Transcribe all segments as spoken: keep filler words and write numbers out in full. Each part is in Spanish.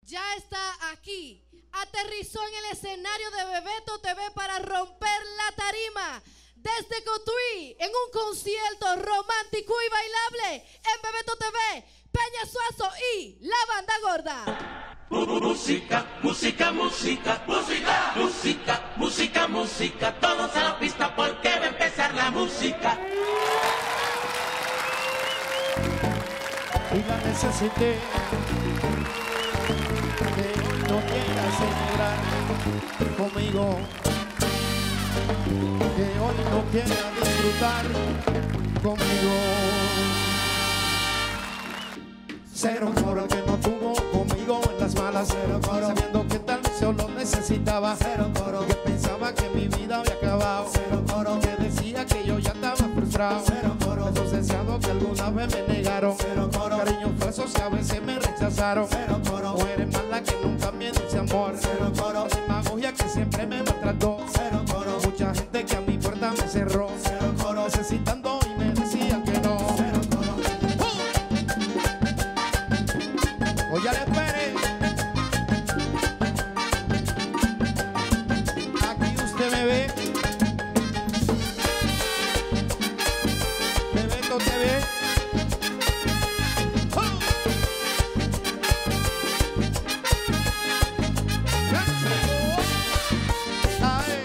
ya está aquí. Aterrizó en el escenario de Bebeto T V para romper la tarima. Desde Cotuí, en un concierto romántico y bailable en Bebeto T V, Peña Suazo y la Banda Gorda. Música, música, música, música, música, música, música, todos a la pista porque va a empezar la música. Y la necesité, que hoy no quiera celebrar conmigo, que hoy no quiera disfrutar conmigo. Cero por el que no tuvo conmigo en las malas, cero coro, sabiendo que tal vez yo lo necesitaba, cero coro, que pensaba que mi vida había acabado, cero coro, que decía que yo ya estaba frustrado, cero coro, deseado que alguna vez me negaron, cero coro, cariños falsos que a veces me rechazaron, cero coro, mujeres malas que nunca me dice amor, cero coro, demagogia que siempre me maltrató, cero coro, mucha gente que a mi puerta me cerró, cero coro, necesitando y me decían que no, cero coro. ¡Uh! Oye, le espere. Aquí usted me ve. Bebeto T V. ¡Oh! ¡Ay!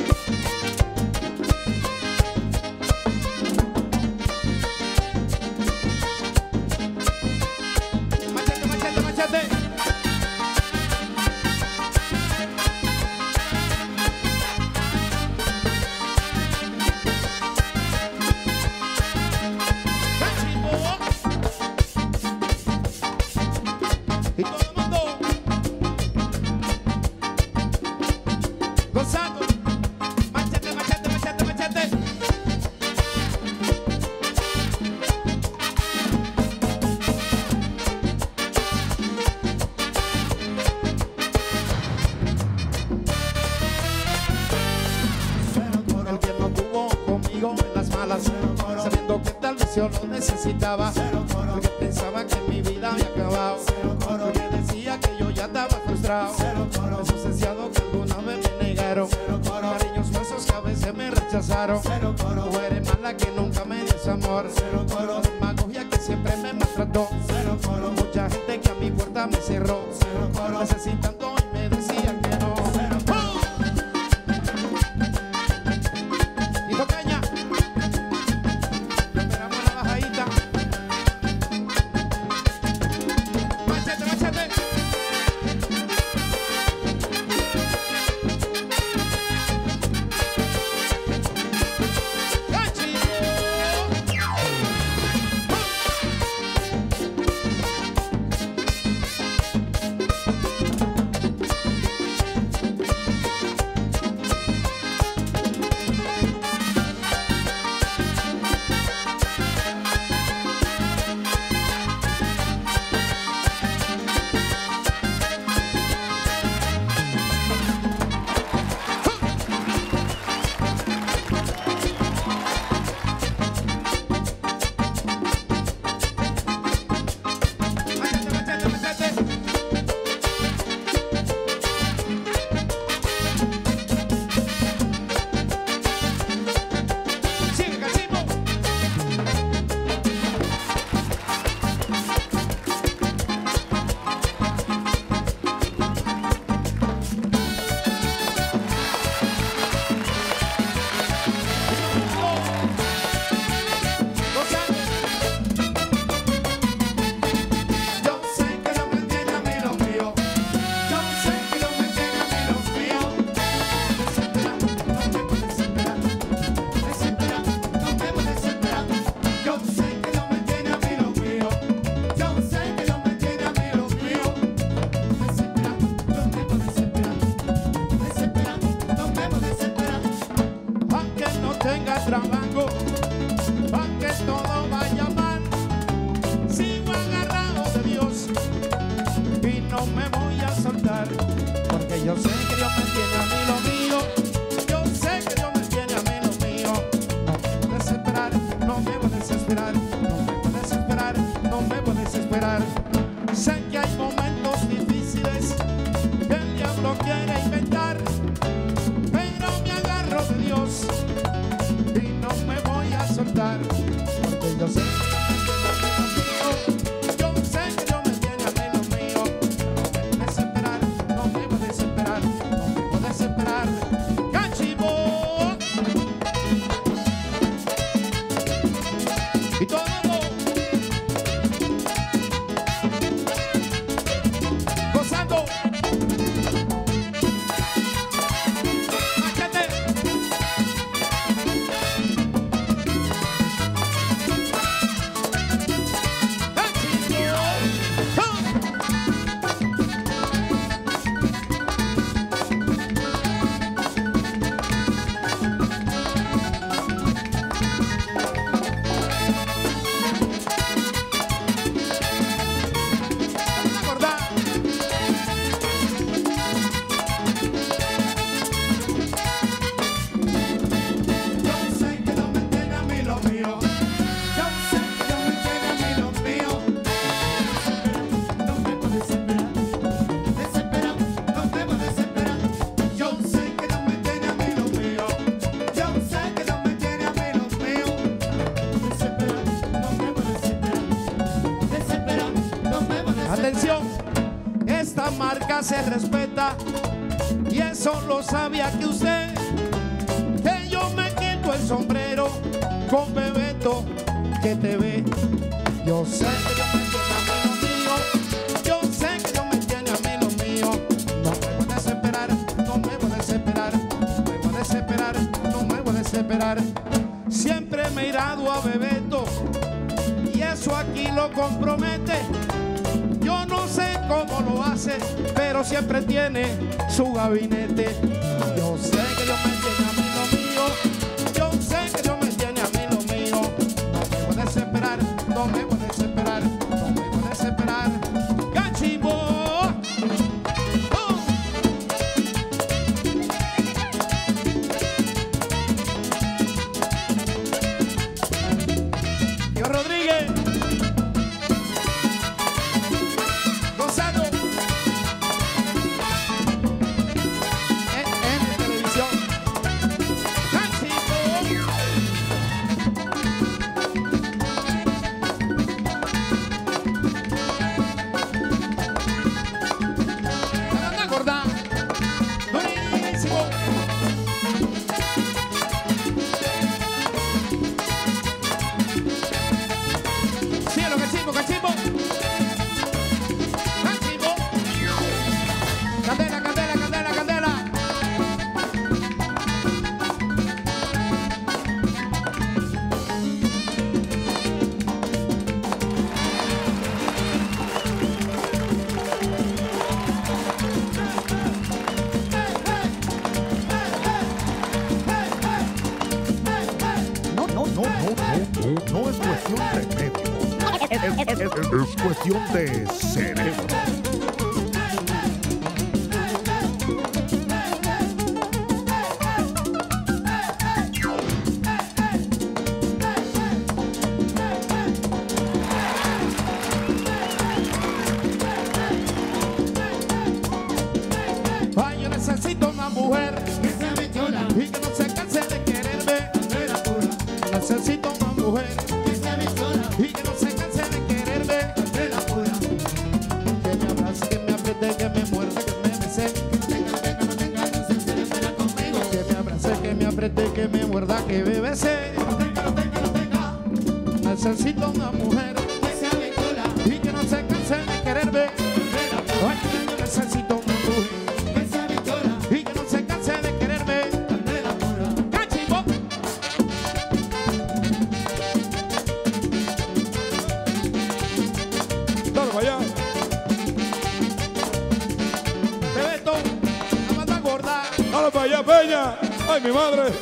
Machete, machete, machete. Y todo el mundo gozando. Machete, machete, machete, machete. El que no tuvo conmigo en las malas, sabiendo que tal vez yo lo necesitaba, el que pensaba que mi vida había acabado, el que decía que yo ya estaba frustrado, asociado que alguna vez me negaron, cariños falsos que a veces me rechazaron, mujeres malas que nunca me dio amor, demagogia que siempre me maltrató, mucha gente que a mi puerta me cerró, necesitando y me decían que no. Hijo Peña, esperamos la bajadita. Machete, machete. Trabajo, aunque todo vaya mal, sigo agarrado de Dios y no me voy a soltar, porque yo sé que Dios me tiene a mí lo mío, yo sé que Dios me tiene a mí lo mío. No me voy a desesperar, no me voy a desesperar, no me voy a desesperar, no me voy a desesperar. Sé que hay momentos difíciles marca se respeta y eso lo sabía que usted, que yo me quito el sombrero con Bebeto que te ve. Yo sé que yo me tiene a mí lo mío, yo sé que yo me tiene a mí lo mío. No me voy a desesperar, no me voy a desesperar, no me voy a desesperar, no me voy a desesperar. Siempre me he irado a Bebeto y eso aquí lo compromete. Yo no sé cómo lo hace, pero siempre tiene su gabinete. Yo sé que Dios me tiene a mí lo mío, yo sé que Dios me tiene a mí lo mío. No me voy a desesperar, no me voy a desesperar, no me voy a desesperar. ¡Cachimbo! ¡Oh! Yo Rodríguez. No es cuestión de medio, es, es, es, es cuestión de cerebro. Ay, yo necesito una mujer que sea bichola y que no se canse de quererme. Necesito una mujer que sea bichola y que no se canse de quererme. Que me abrace, que me apriete, que me muerda, que me bese. Que no tenga, que no tenga, no se quiere esperar conmigo. Que me abrace, que me apriete, que me muerda, que me bese. Que no tenga, no tenga, no tenga. Necesito una mujer que sea bichola y que no se canse de quererme. Ay, yo necesito una mujer que sea bichola y que no se canse de quererme. ¡Cachimbo! Dale para allá. Bebeto, la mata gorda. Dale para allá, Peña. Ay, mi madre.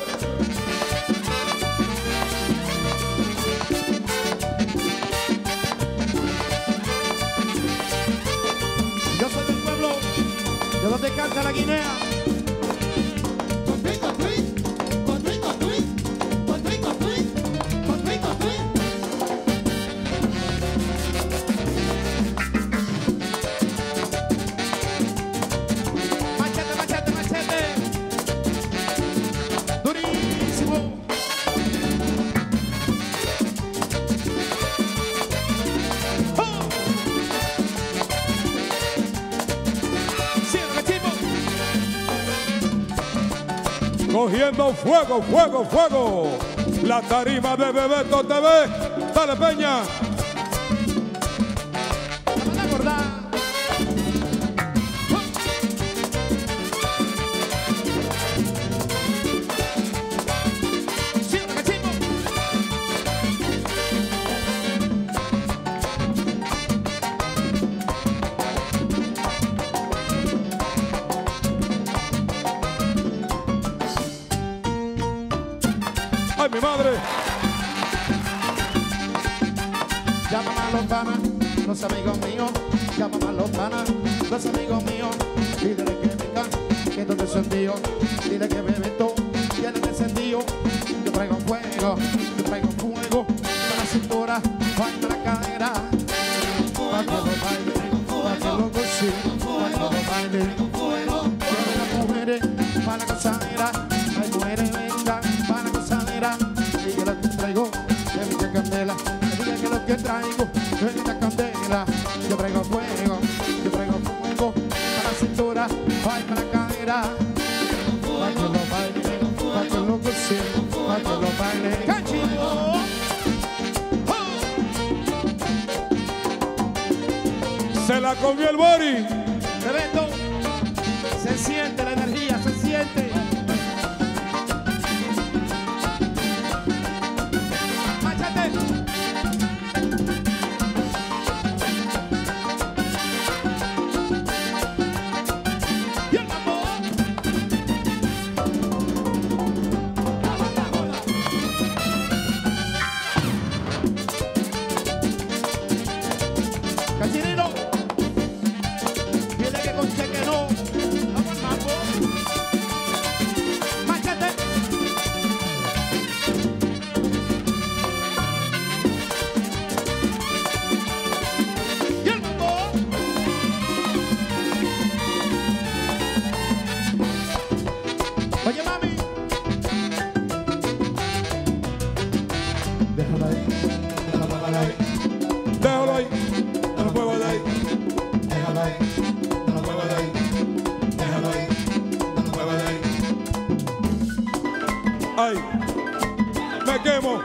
Yo soy del pueblo de donde canta la Guinea. Machete, machete, machete. Durísimo. ¡Oh! Sí, cachimbo. Cogiendo fuego, fuego, fuego. La tarima de Bebeto T V. Dale, Peña. La mata gorda. Sí, cachimbo. Ay, mi madre. Llaman a los panas, los amigos míos. Llaman a los panas, los amigos míos. Dile que vengan, que todo es sentido. Dile que Bebeto tiene encendido. Yo traigo fuego, yo traigo fuego. Para la cintura, baila la cadera. Pa' que lo baile, pa' que lo goce, pa' que lo baile. Quiero las mujeres para la gozadera. Hay mujeres vengan para la gozadera. Y yo las traigo de mi candela. Diga que lo que traigo es la candela. Yo traigo fuego, yo traigo fuego. La comió el Bori. Bebeto, se siente la energía, se siente. Máchate. Y el mambo. Cachinero. Dile que con cheque no. Vamos al mambo. Máchate. Y el mambo. Oye, mami. Déjala ahí. Déjala ahí. Déjalo ahí. No lo muevas de ahí. Déjala ahí. No lo muevas de ahí. Déjala ahí. No lo muevas de ahí. Ay. Me quemo.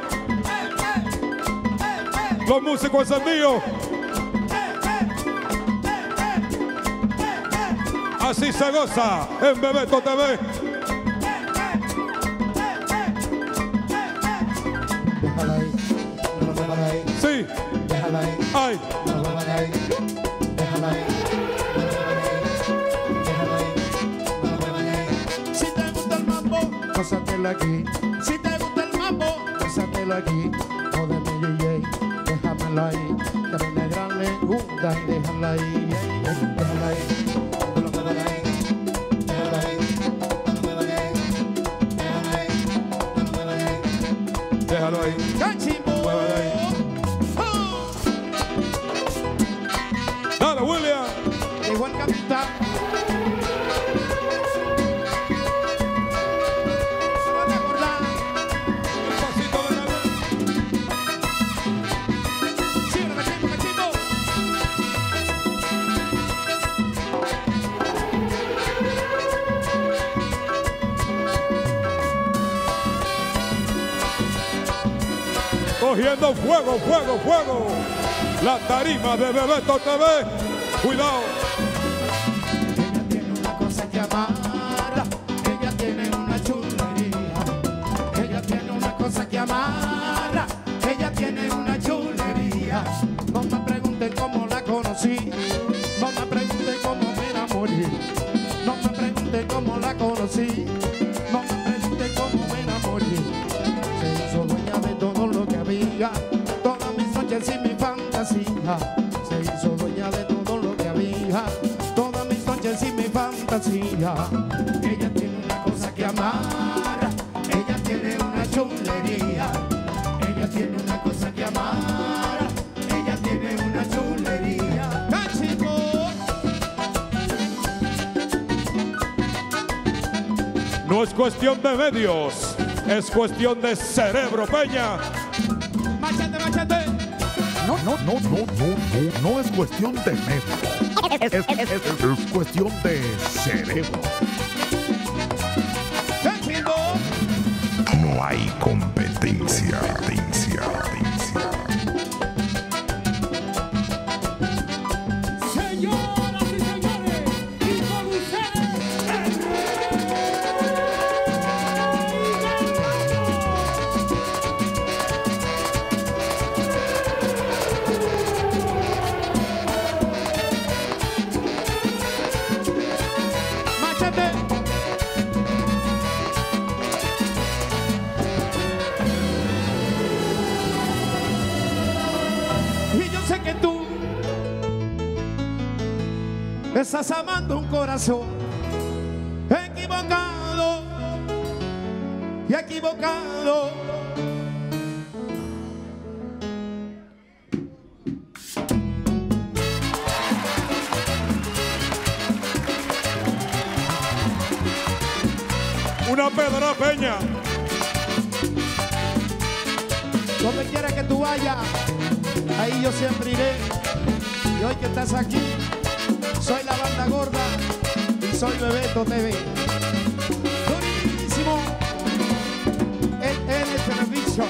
Los músicos encendidos. Así se goza en Bebeto T V. Déjala ahí. No lo muevas de ahí. Sí. Déjala ahí. Ay. No lo muevas de ahí. Déjala ahí. Déjala ahí. No lo muevas de ahí. Si te gusta el mambo, gózatelo aquí. Si te gusta el mambo, gózatelo aquí. O de mi D J, déjamelo ahí. Que a mi negra le gusta y déjala ahí. Ey, ey, déjala ahí. No lo muevas de ahí. Déjala ahí. No lo muevas de ahí. Déjala ahí. No lo muevas de ahí. Déjalo ahí. Cachimbo. Mueva de ahí. Oh. Dale, William. Igual capitán. Se van a acordar. Un pasito de nuevo. Sígueme, cachimbo, cachimbo. Cogiendo fuego, fuego, fuego. La tarima de Bebeto T V. Cuidado. Ella tiene una cosa que amarra. Ella tiene una chulería. Ella tiene una cosa que amarra. Ella tiene una chulería. No me pregunten cómo la conocí. No me pregunten cómo me enamoré. No me pregunten cómo la conocí. No me pregunten cómo me enamoré. Se hizo dueña de todo lo que había. Todas mis noches y mi fantasía. Se hizo dueña de todo lo que había. Todas mis noches y mi fantasía. Ella tiene una cosa que amarra. Ella tiene una chulería. Ella tiene una cosa que amarra. Ella tiene una chulería. ¡Cachico! No es cuestión de medios. Es cuestión de cerebro, Peña. ¡Máchate, máchate! No, no, no, no, no, no, no es cuestión de medio. Es, es- es- es- es cuestión de cerebro. ¡Cachico! No hay competencia. competencia, competencia. Señoras y señores, y con ustedes, el ¡Máchate! Y yo sé que tú estás amando un corazón equivocado y equivocado. Una pedra, Peña. Donde quiera que tú vayas, ahí yo siempre iré. Y hoy que estás aquí, soy la banda gorda y soy Bebeto T V. Durísimo. El N Television.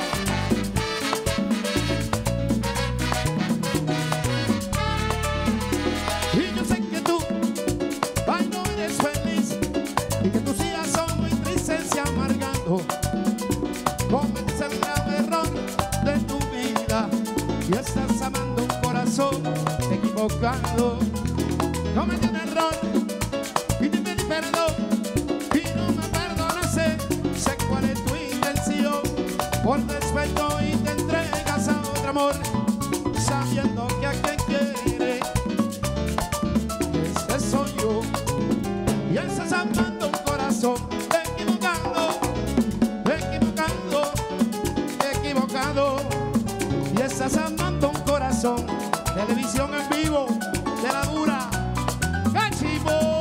equivocado, cometí un error y te pedí perdón y no me perdonaste. Sé cuál es tu intención, por respeto y te entregas a otro amor, sabiendo que a quien quiere este soy yo. Y estás amando un corazón equivocado, equivocado, equivocado. Y estás amando un corazón. Televisión en vivo de la dura Cachimbo.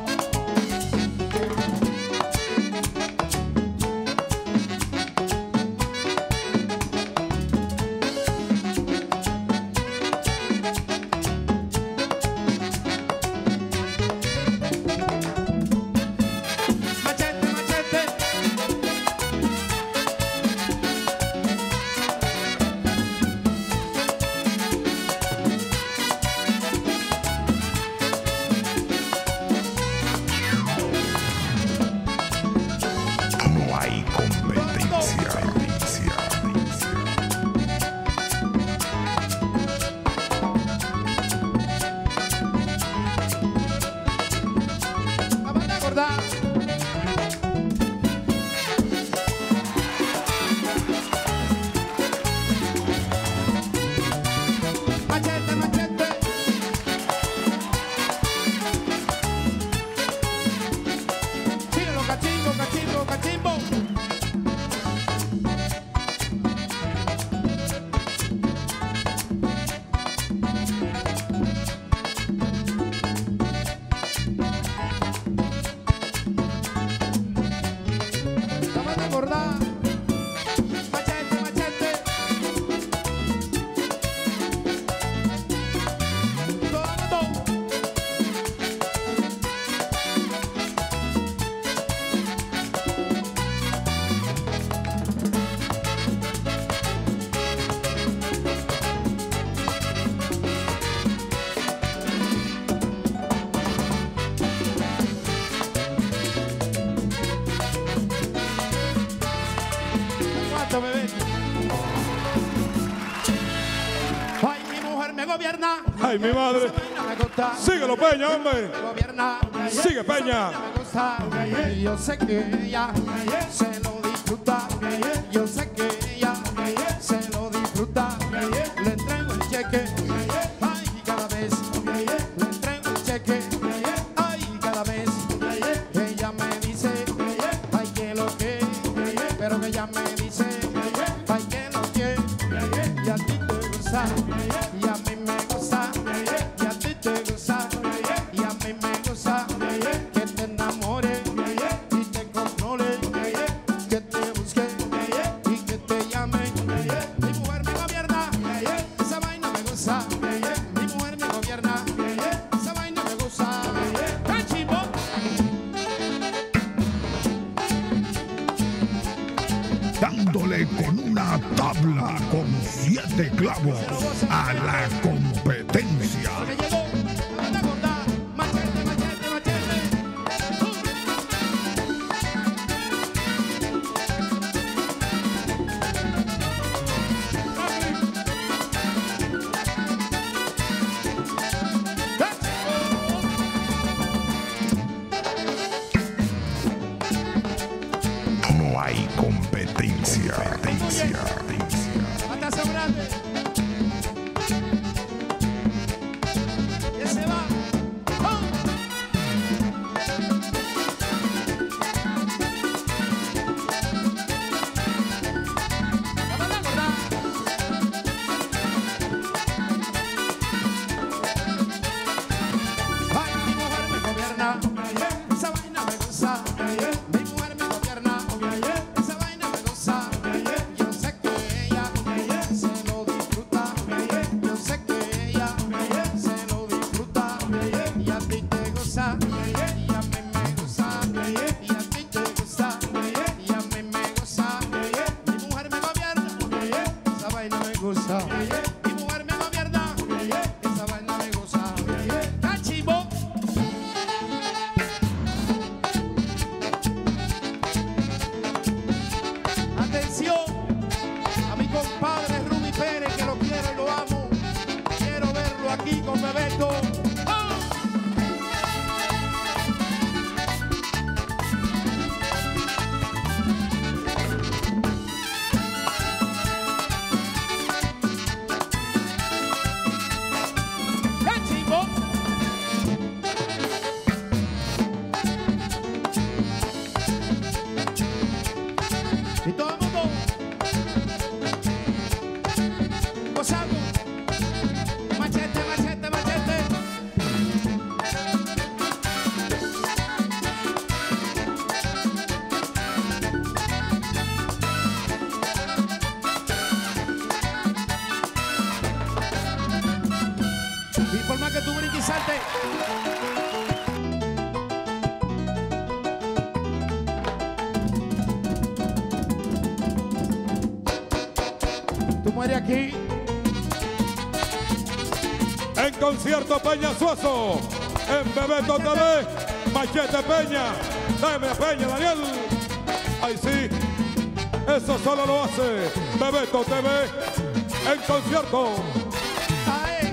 Machete, machete. Síguelo, cachimbo, cachimbo, cachimbo. La van a acordar. Machete, machete. Todo. ¿Cuánto, bebé? Ay, mi mujer me gobierna. Ay, mi madre. Esa vaina me gusta. Síguelo, Peña, hombre. Me gobierna. Sigue, Peña. Me gusta. Y yo sé que ella se lo disfruta. Yo sé que ella se lo disfruta. Le entrego el cheque. Ay, cada vez. Le entrego el cheque. Ay, cada vez. Ella me dice, ay, que lo que. Pero que ella me dice, ay, que lo que. Y a ti te gusta. Y a mí me gusta. Y a ti te gusta. Y a mí me gusta. Que te enamore y te controle. Que te busque y que te llame. Mi mujer me gobierna. Esa vaina me gusta. Mi mujer me gobierna. Esa vaina me gusta. Cachimbo. Dándole con una tabla con siete clavos a la competencia. Me llegó. La van a acordar. Machete, machete, machete. No hay competencia. competencia. Hasta asegurarte. Y se va. ¡Oh! La van a acordar. Ay, mi mujer me gobierna. Esa vaina me gusta. Mi mujer me gobierna. Esa vaina me gusta. Yo sé que ella se lo tú mueres aquí. En concierto Peña Suazo, en Bebeto T V, Machete Peña, dame a Peña, Daniel. Ay sí, eso solo lo hace Bebeto T V en concierto. Ay.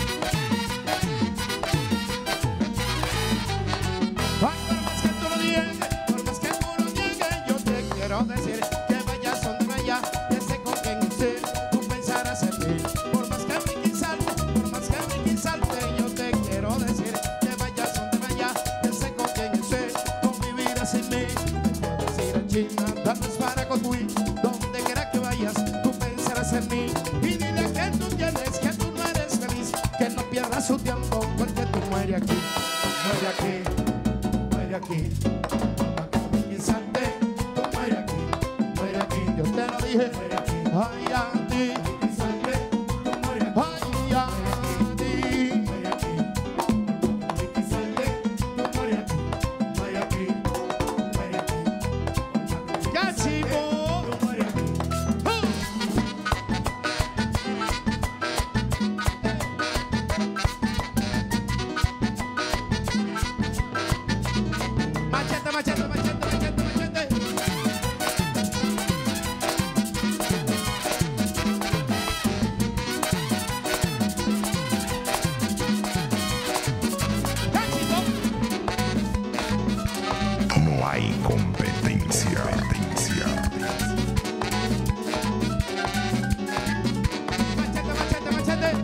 Ay, por más que tú lo niegues, por más que tú lo niegues, yo te quiero decir que vayas donde vayas, que sé con quien esté, tú pensarás en mí. Por más que me quisalte, por más que me quisalte, yo te quiero decir que vayas donde vayas, que sé con quien esté, con mi vida sin mí. Te puedes ir a China, tal vez para Cotuí, donde quiera que vayas, tú pensarás en mí. Y dile que tú tienes, que tú no eres feliz, que no pierdas su tiempo, porque tú mueres aquí, muere aquí. Muere aquí, quizarte, tú muere aquí, muere aquí, yo te lo dije, muere aquí, ay a ti, quizarte, tú muere aquí, ay a ti, muere aquí, quizarte, tú muere aquí, muere aquí, muere aquí, ya chivo, tú muere aquí. Machete, machete, machete, machete, machete. No hay competencia. Machete, machete, machete.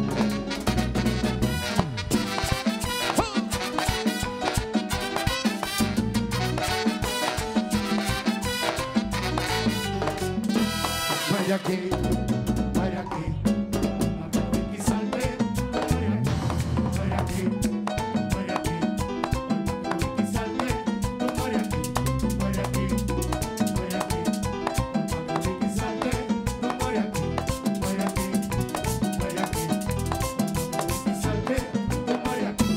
Muere aquí, muere aquí, quizarte, muere aquí, muere aquí, muere aquí, quizarte, muere aquí, muere aquí, muere aquí, quizarte, muere aquí, muere aquí, muere aquí, quizarte, muere aquí.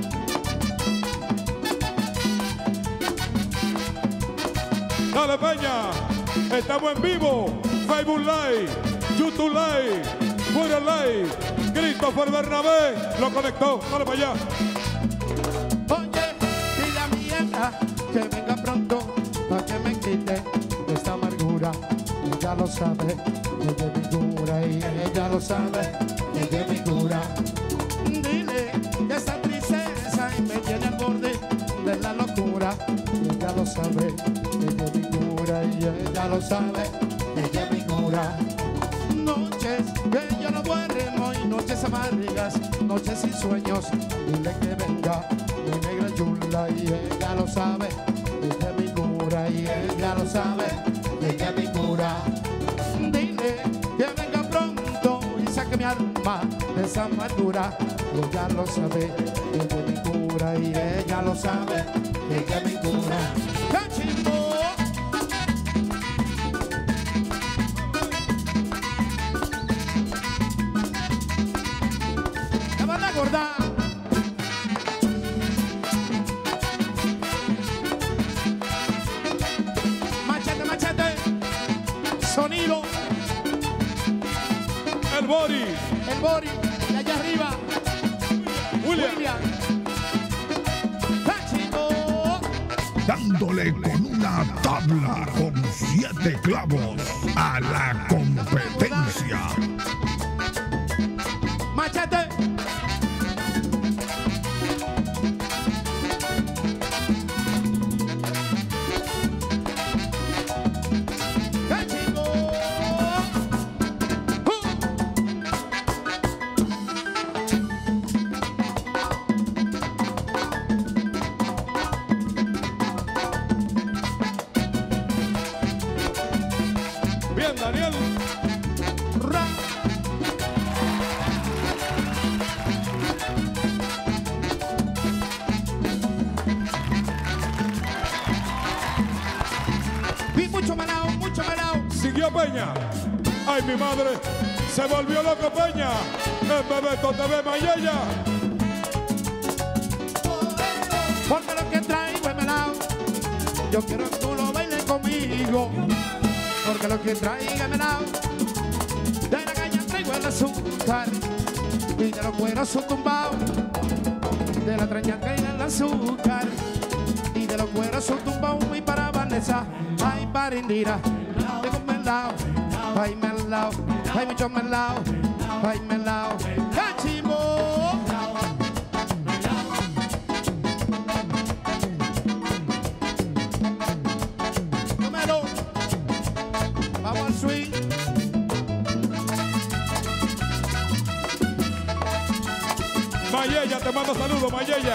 Dale Peña, estamos en vivo, Facebook Live, YouTube Live, Twitter Live, Christopher Bernabé, lo conectó, dale para allá. Oye, dile a mi hija que venga pronto para que me quite esta amargura. Ella lo sabe, ella es mi cura y ella lo sabe, ella es mi cura. Dile que esta tristeza y me tiene al borde de la locura. Ella lo sabe, ella es mi cura y ella lo sabe, ella es mi cura. Noches que yo no duermo y noches amargas, noches sin sueños. Dile que venga mi negra chula y ella lo sabe, ella es mi cura y ella lo sabe, ella es mi cura. Dile que venga pronto y saque mi alma de esa amargura. Ella lo sabe, ella es mi cura y ella lo sabe, ella es mi cura. ¡Cachimbo! ¡La van a acordar! Machete, machete. Sonido. El Bori, El Bori. Y allá arriba. William, William. Cachimbo. Dándole con una tabla con siete clavos a la competencia. Machete. Cachimbo. bien Daniel. Ra. Vi mucho manao, mucho manao. Siguió Peña. Ay, mi madre. Se volvió loco Peña. En Bebeto T V Mayella. Porque lo que traigo es melao. Yo quiero que tú lo bailes conmigo. Porque lo que traigo es melao. llegó el azúcar y de los cueros un tumbao, de la trañaca y del azúcar y de los cueros un tumbao. Y para Vanessa, ay para Indira, tengo un melao, ay melao, ay mucho melao, ay melao, cachimbo. Número, vamos al swing. Mayella, te mando saludos, Mayella.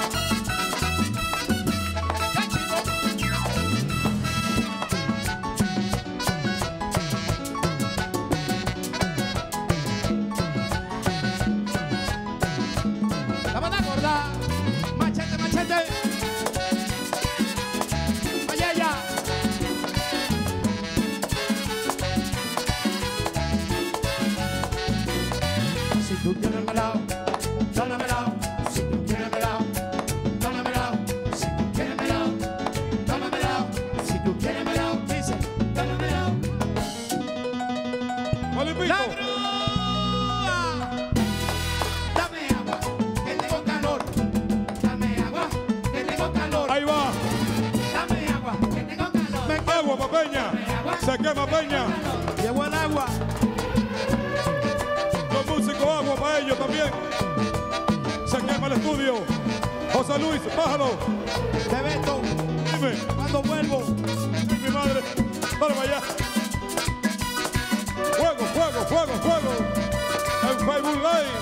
La banda gorda, machete, machete. Mayella. Si tú tienes melao, dame melao. Si tú quieres melao, dame melao. Si tú quieres melao, dame melao. Si tú quieres melao, dice, dame melao. Olipito. ¡La grúa! Dame agua, que tengo calor. Dame agua, que tengo calor. Ahí va. Dame agua, que tengo calor. Me Agua pa' Peña. Se quema Peña. llevo el agua. Los músicos, agua para ellos también. Se quema el estudio. José Luis, bájalo. Bebeto, Dime, cuando vuelvo. mi madre. Para allá. Fuego, fuego, fuego, fuego. En Facebook Live.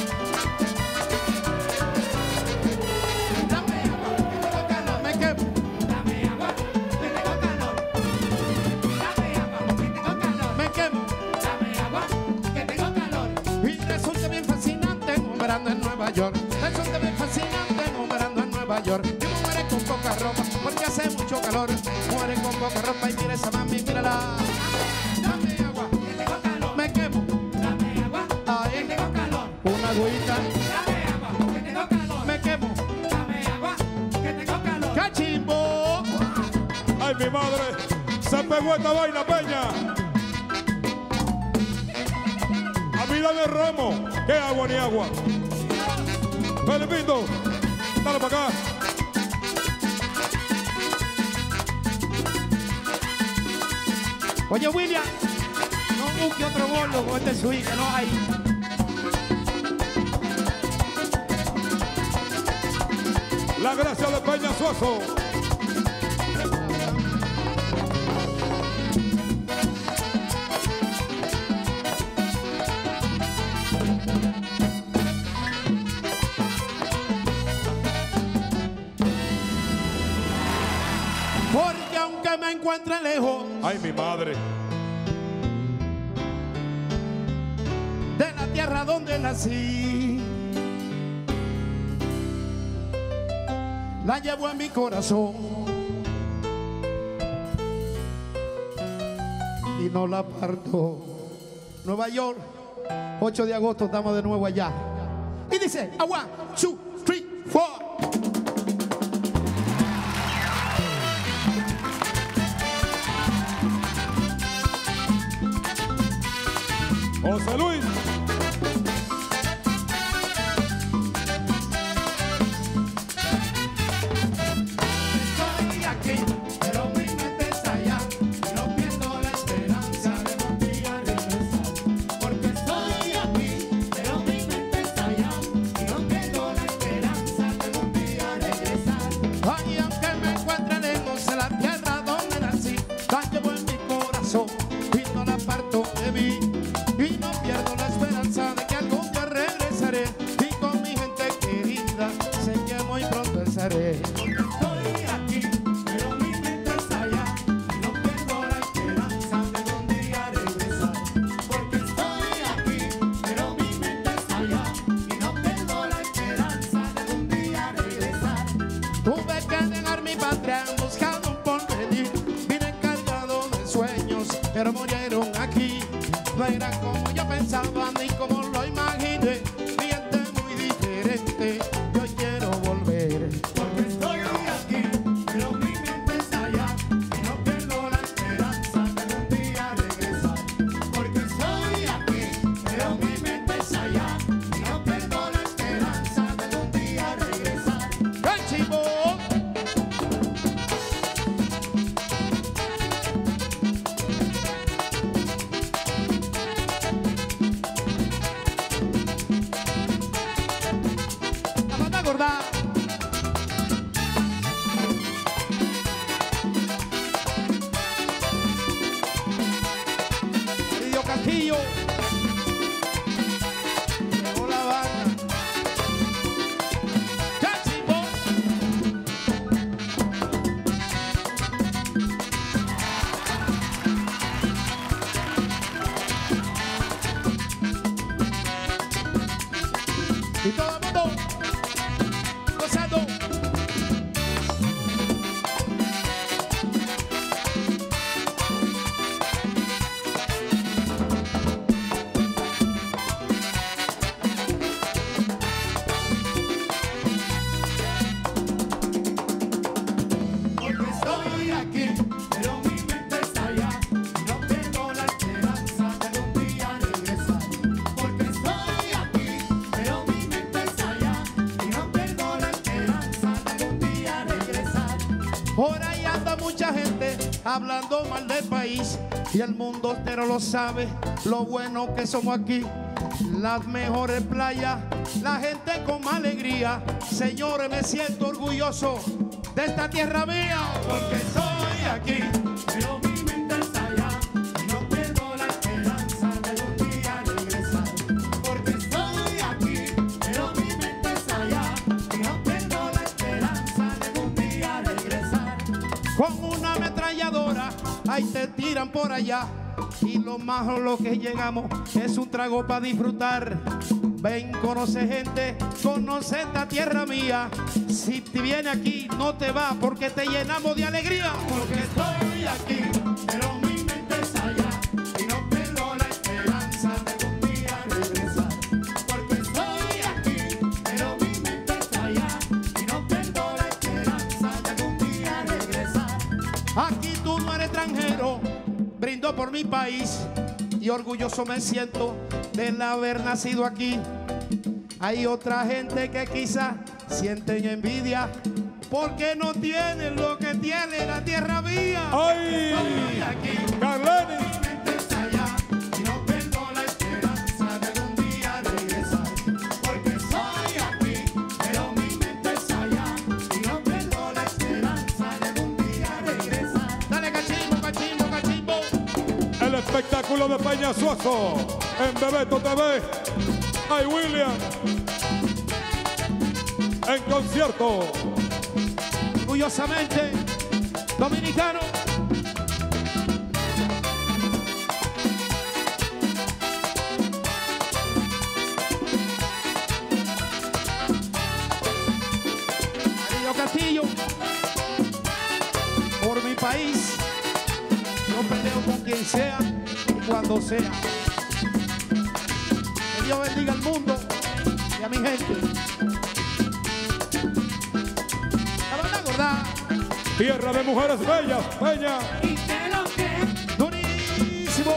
Dame agua, que tengo calor. Me quemo. Dame agua, que tengo calor. Dame agua, que tengo calor. Me quemo. Dame agua, que tengo calor. Y resulta bien fascinante operando en Nueva York. Resulta bien fascinante operando en Nueva York. Y mujeres con poca ropa porque hace mucho calor. Mujeres con poca ropa y mira esa mami, mírala. Dame agua, que tengo calor. Me quemo. Dame agua, que tengo calor. Una agüita. Dame agua, que tengo calor. Me quemo. Dame agua, que tengo calor. ¡Cachimbo! Ay, mi madre. Se pegó esta vaina, Peña. A mí dame romo. ¿Qué agua ni agua? Felipito, dale para acá. Oye, William, no busque otro gordo con este swing que no hay. La gracia de Peña Suazo. Porque aunque me encuentre lejos Ay, mi madre. de la tierra donde nací, la llevo en mi corazón y no la parto. Nueva York, ocho de agosto, estamos de nuevo allá. Y dice, a one, two, three, four. José Luis. Estoy aquí, pero mi mente está allá. Y no pierdo la esperanza de un día regresar. Porque estoy aquí, pero mi mente está allá. Y no pierdo la esperanza de un día regresar. Ay, aunque me encuentre lejos de la tierra donde nací, la llevo en mi corazón y no la parto de mí. Y no pierdo la aquí, pero mi mente está allá. No tengo la esperanza de algún día regresar. Porque estoy aquí, pero mi mente está allá. Y no tengo la esperanza de algún día regresar. Por ahí anda mucha gente hablando mal del país. Y el mundo entero lo sabe, lo bueno que somos aquí. Las mejores playas, la gente con más alegría. Señores, me siento orgulloso de esta tierra mía. Porque estoy aquí, pero mi mente está allá. Y no pierdo la esperanza de algún día regresar. Porque estoy aquí, pero mi mente está allá. Y no pierdo la esperanza de algún día regresar. Con una ametralladora, ahí te tiran por allá. Y lo más lo que llegamos es un trago para disfrutar. Ven, conoce gente, conoce esta tierra mía. Si te viene aquí, no te vas porque te llenamos de alegría. Porque estoy aquí, pero mi mente está allá. Y no pierdo la esperanza de algún día regresar. Porque estoy aquí, pero mi mente está allá. Y no pierdo la esperanza de algún día regresar. Aquí tú no eres extranjero. Brindo por mi país y orgulloso me siento de haber nacido aquí. Hay otra gente que quizá sienten envidia porque no tienen lo que tiene la tierra mía. ¡Ay! Estoy aquí, ¡Carleni! mi mente está allá y no tengo la esperanza de algún día regresar. Porque estoy aquí, pero mi mente está allá y no tengo la esperanza de algún día regresar. Dale cachimbo, cachimbo, cachimbo. El espectáculo de Peña Suazo en Bebeto T V. ¡Ay, William! En concierto. Orgullosamente dominicano. Mario Castillo, por mi país, yo peleo con quien sea y cuando sea. Que Dios bendiga al mundo y a mi gente. La banda gorda. Tierra de mujeres bellas, Peña. Y que lo que durísimo.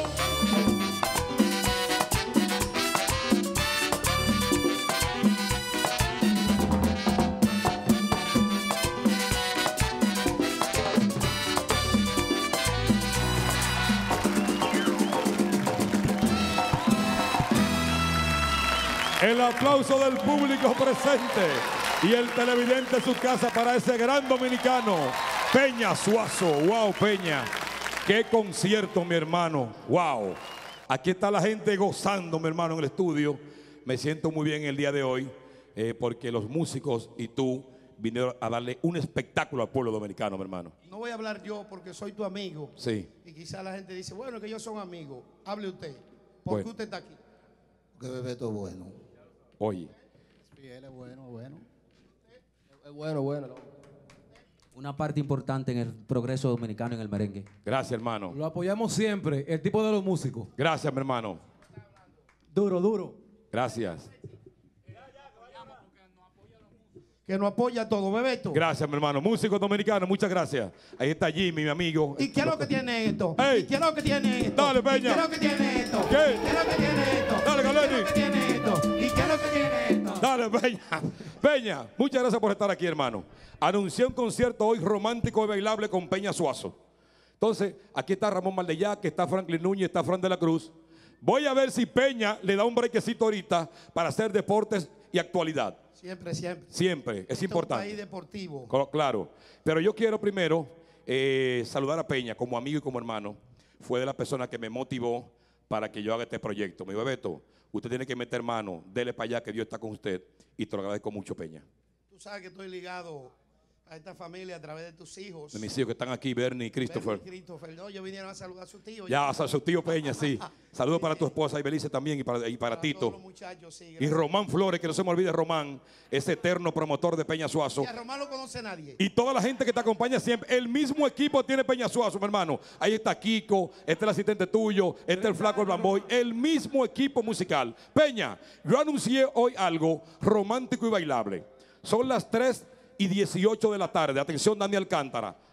El aplauso del público presente y el televidente en su casa para ese gran dominicano, Peña Suazo. ¡Wow, Peña! ¡Qué concierto, mi hermano! ¡Wow! Aquí está la gente gozando, mi hermano, en el estudio. Me siento muy bien el día de hoy eh, porque los músicos y tú vinieron a darle un espectáculo al pueblo dominicano, mi hermano. No voy a hablar yo porque soy tu amigo. Sí. Y quizá la gente dice, bueno, que ellos son amigos. Hable usted. ¿Por qué Bueno. usted está aquí? Que Bebeto es bueno. Oye. Sí, él es bueno, bueno. Es bueno, bueno. Una parte importante en el progreso dominicano en el merengue. Gracias, hermano. Lo apoyamos siempre, el tipo de los músicos. Gracias, mi hermano. Duro, duro. Gracias. Que nos apoya todo, Bebeto. Gracias, mi hermano. Músicos dominicanos, muchas gracias. Ahí está Jimmy, mi amigo. ¿Y qué es lo que tiene esto? Ey. ¿Y qué es lo que tiene esto? Dale, ¿Y Peña. qué es lo que tiene esto? ¿Qué? ¿Y qué es lo que tiene esto? Dale, ¿Y qué Galeni. es lo que tiene esto? ¿Y qué es lo que tiene esto? Dale, Peña. Peña, muchas gracias por estar aquí, hermano. Anuncié un concierto hoy romántico y bailable con Peña Suazo. Entonces, aquí está Ramón Maldeyac, está Franklin Núñez, está Fran de la Cruz. Voy a ver si Peña le da un brequecito ahorita para hacer deportes y actualidad. Siempre, siempre. Siempre, es Este importante. un país deportivo. Cl- Claro, pero yo quiero primero eh, saludar a Peña como amigo y como hermano. Fue de la persona que me motivó para que yo haga este proyecto. Me dijo, Bebeto, usted tiene que meter mano, dele para allá que Dios está con usted. Y te lo agradezco mucho, Peña. Tú sabes que estoy ligado a esta familia a través de tus hijos. De mis hijos que están aquí, Bernie y Christopher. Bernie y Christopher. No, ellos vinieron a saludar a su tío. Ya, a su tío Peña, sí. Saludos para tu esposa Ibelice también y para, y para Para Tito. todos los muchachos, sí, Y gracias. Román Flores, que no se me olvide Román, ese eterno promotor de Peña Suazo. Y a Román lo conoce nadie. Y toda la gente que te acompaña siempre, el mismo equipo tiene Peña Suazo, mi hermano. Ahí está Kiko, este es el asistente tuyo, este es el flaco el Bamboy, el mismo equipo musical. Peña, yo anuncié hoy algo romántico y bailable. Son las tres y dieciocho de la tarde. Atención, Dani Alcántara.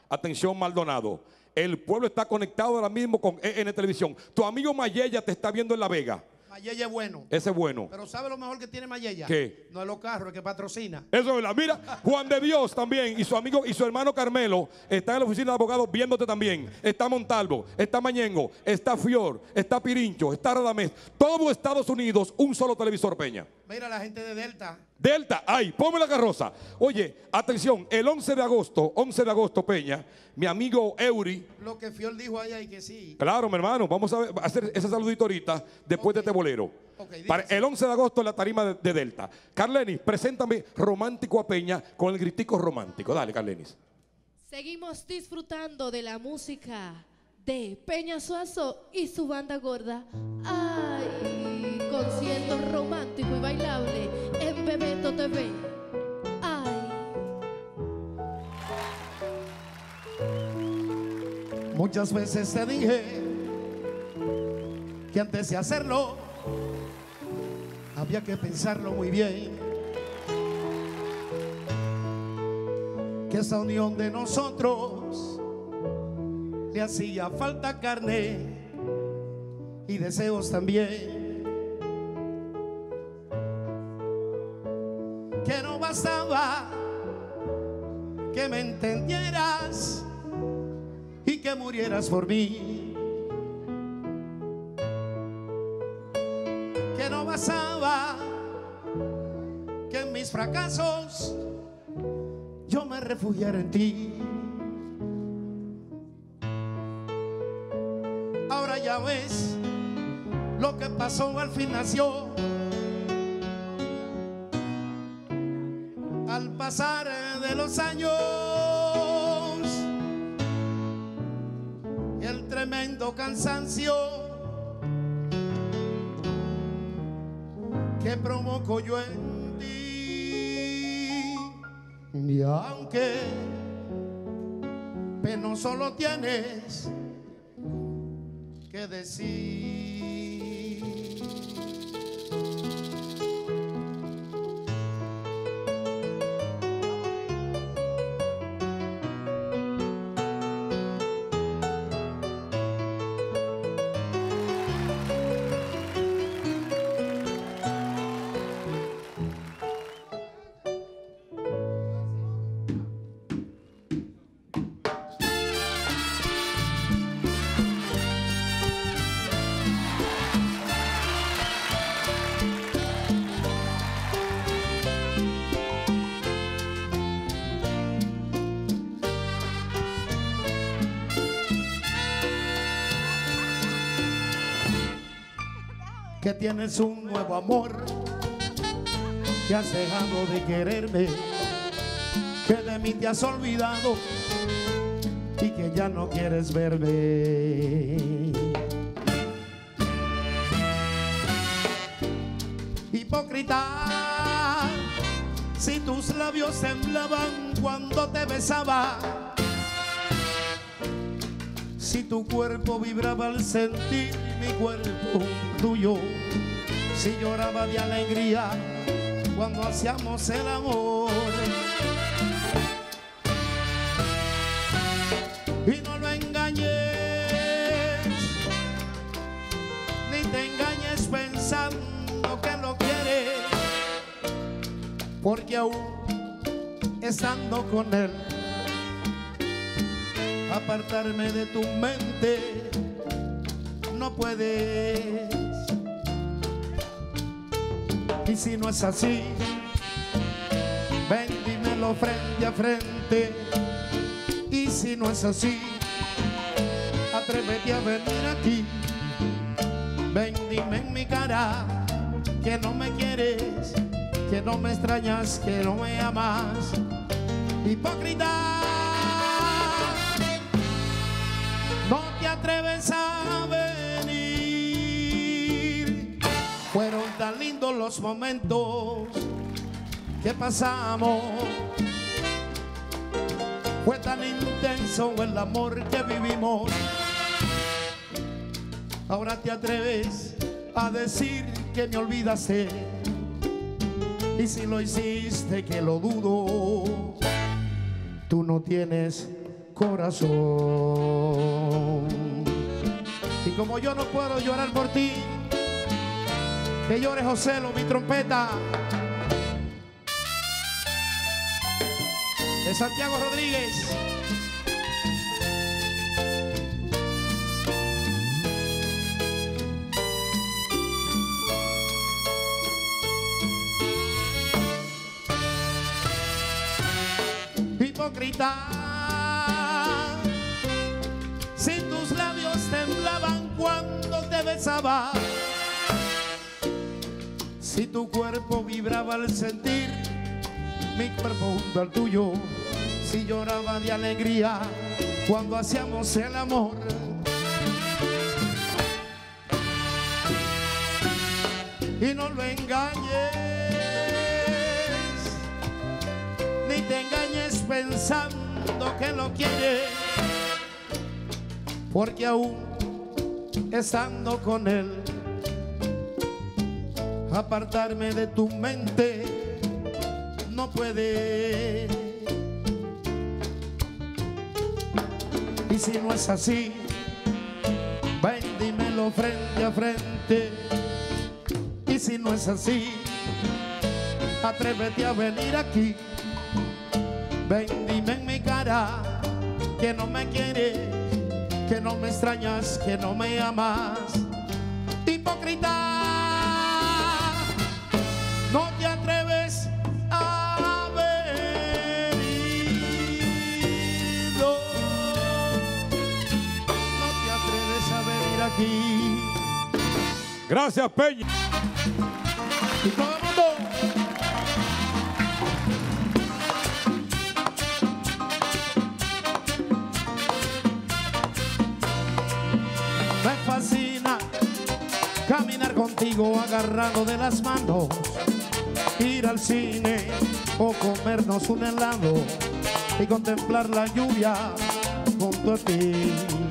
Atención, Maldonado. El pueblo está conectado ahora mismo con E N Televisión. Tu amigo Mayella te está viendo en La Vega. Mayella es bueno. Ese es bueno. Pero ¿sabe lo mejor que tiene Mayella? ¿Qué? No es los carros, el que patrocina. Eso es verdad. Mira, Juan de Dios también y su amigo y su hermano Carmelo están en la oficina de abogados viéndote también. Está Montalvo, está Mañengo, está Fior, está Pirincho, está Radamés. Todo Estados Unidos, un solo televisor, Peña. Mira la gente de Delta. Delta, ay, ponme la carroza. Oye, atención, el once de agosto, once de agosto, Peña, mi amigo Eury. Lo que Fior dijo allá y que sí. Claro, mi hermano, vamos a, ver, a hacer ese saludito ahorita después okay. de este bolero. Okay, Para el once de agosto en la tarima de, de Delta. Carlenis, preséntame Romántico a Peña con el gritico romántico. Dale, Carlenis. Seguimos disfrutando de la música de Peña Suazo y su banda gorda. Ay, concierto romántico y bailable en Bebeto T V. Ay. Muchas veces te dije que antes de hacerlo había que pensarlo muy bien, que esa unión de nosotros le hacía falta carne y deseos también, que no bastaba que me entendieras y que murieras por mí, que no bastaba que en mis fracasos yo me refugiara en ti. Ahora ya ves lo que pasó, al fin nació. Al pasar de los años, el tremendo cansancio que provoco yo en ti. Y aunque penoso lo tienes que decir. Que tienes un nuevo amor, que has dejado de quererme, que de mí te has olvidado y que ya no quieres verme. Hipócrita, si tus labios temblaban cuando te besaba, si tu cuerpo vibraba al sentir mi cuerpo tuyo, si lloraba de alegría cuando hacíamos el amor. Y no lo engañes, ni te engañes pensando que lo quieres, porque aún estando con él, apartarme de tu mente no puedes. Y si no es así, ven, dímelo frente a frente. Y si no es así, atrévete a venir aquí. Ven, dime en mi cara que no me quieres, que no me extrañas, que no me amas. Hipócrita, no te atreves a venir. Fueron tan lindos los momentos que pasamos, fue tan intenso el amor que vivimos. Ahora te atreves a decir que me olvidaste, y si lo hiciste, que lo dudo, tú no tienes corazón. Y como yo no puedo llorar por ti, que llore Joselo, mi trompeta. De Santiago Rodríguez. Hipócrita, si tus labios temblaban cuando te besaba, si tu cuerpo vibraba al sentir mi cuerpo junto al tuyo, si lloraba de alegría cuando hacíamos el amor. Y no lo engañes, ni te engañes pensando que lo quieres, porque aún estando con él, apartarme de tu mente no puede. Y si no es así, ven, dímelo frente a frente. Y si no es así, atrévete a venir aquí. Ven, dime en mi cara que no me quieres, que no me extrañas, que no me amas. Hipócrita, no te atreves a venir, no te atreves a venir aquí. Gracias, Peña. Y todo el mundo. Me fascina caminar contigo agarrado de las manos, ir al cine o comernos un helado y contemplar la lluvia junto a ti.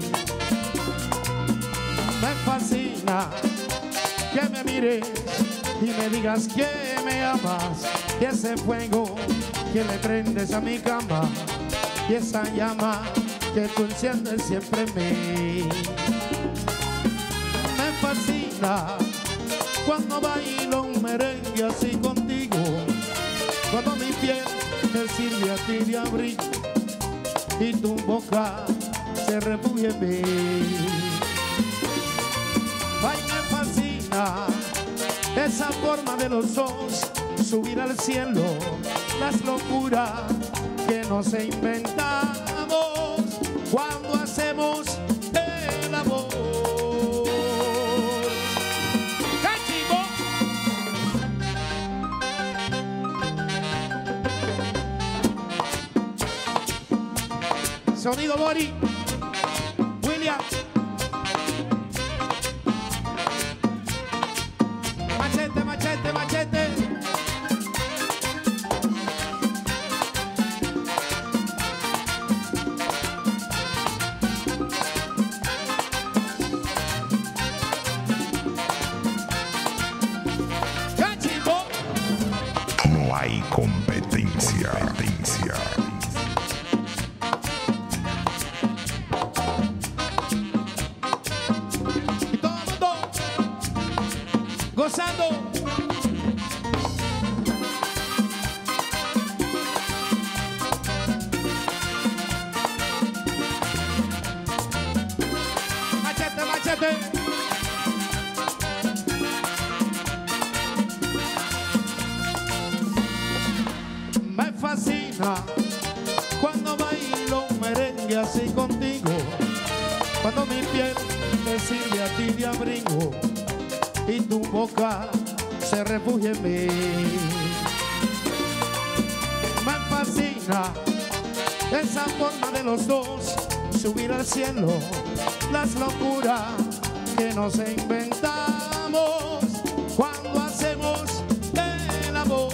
Me fascina que me mires y me digas que me amas, y ese fuego que le prendes a mi cama, y esa llama que tú enciendes siempre en mí. Me fascina cuando bailo un merengue así contigo, cuando mi piel te sirve a ti de abrigo y tu boca se refugia en mí. Ay, me fascina esa forma de los dos subir al cielo, las locuras que nos inventamos cuando hacemos el amor. ¡Cachivo! Sonido Bori, William. Machete, machete, machete. Cachimbo. No hay competencia. competencia. Y todo el mundo gozando. Machete, machete. Me fascina cuando bailo un merengue así contigo, cuando mi piel te sirve a ti de abrigo y tu boca se refugia en mí. Me fascina esa forma de los dos subir al cielo, las locuras que nos inventamos cuando hacemos el amor.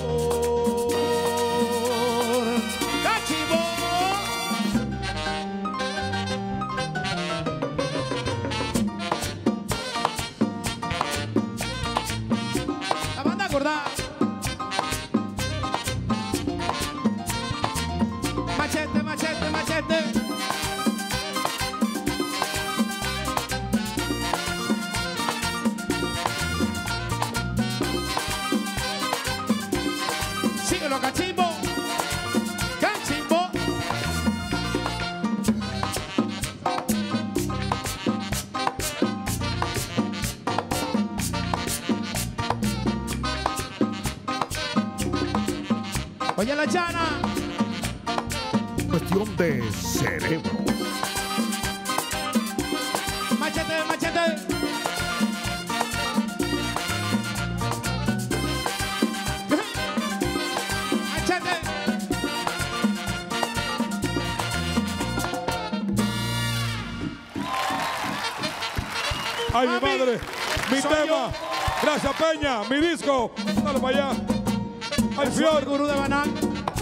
¡Cachivo! La banda acordada. Machete, machete, machete. Oye la llana. Cuestión de cerebro. Machete, machete. Machete. Ay, mi Mami, madre, mi soy tema. yo. Gracias, Peña, mi disco. Dale para allá. Ay, Soy el Fior. gurú de Banán.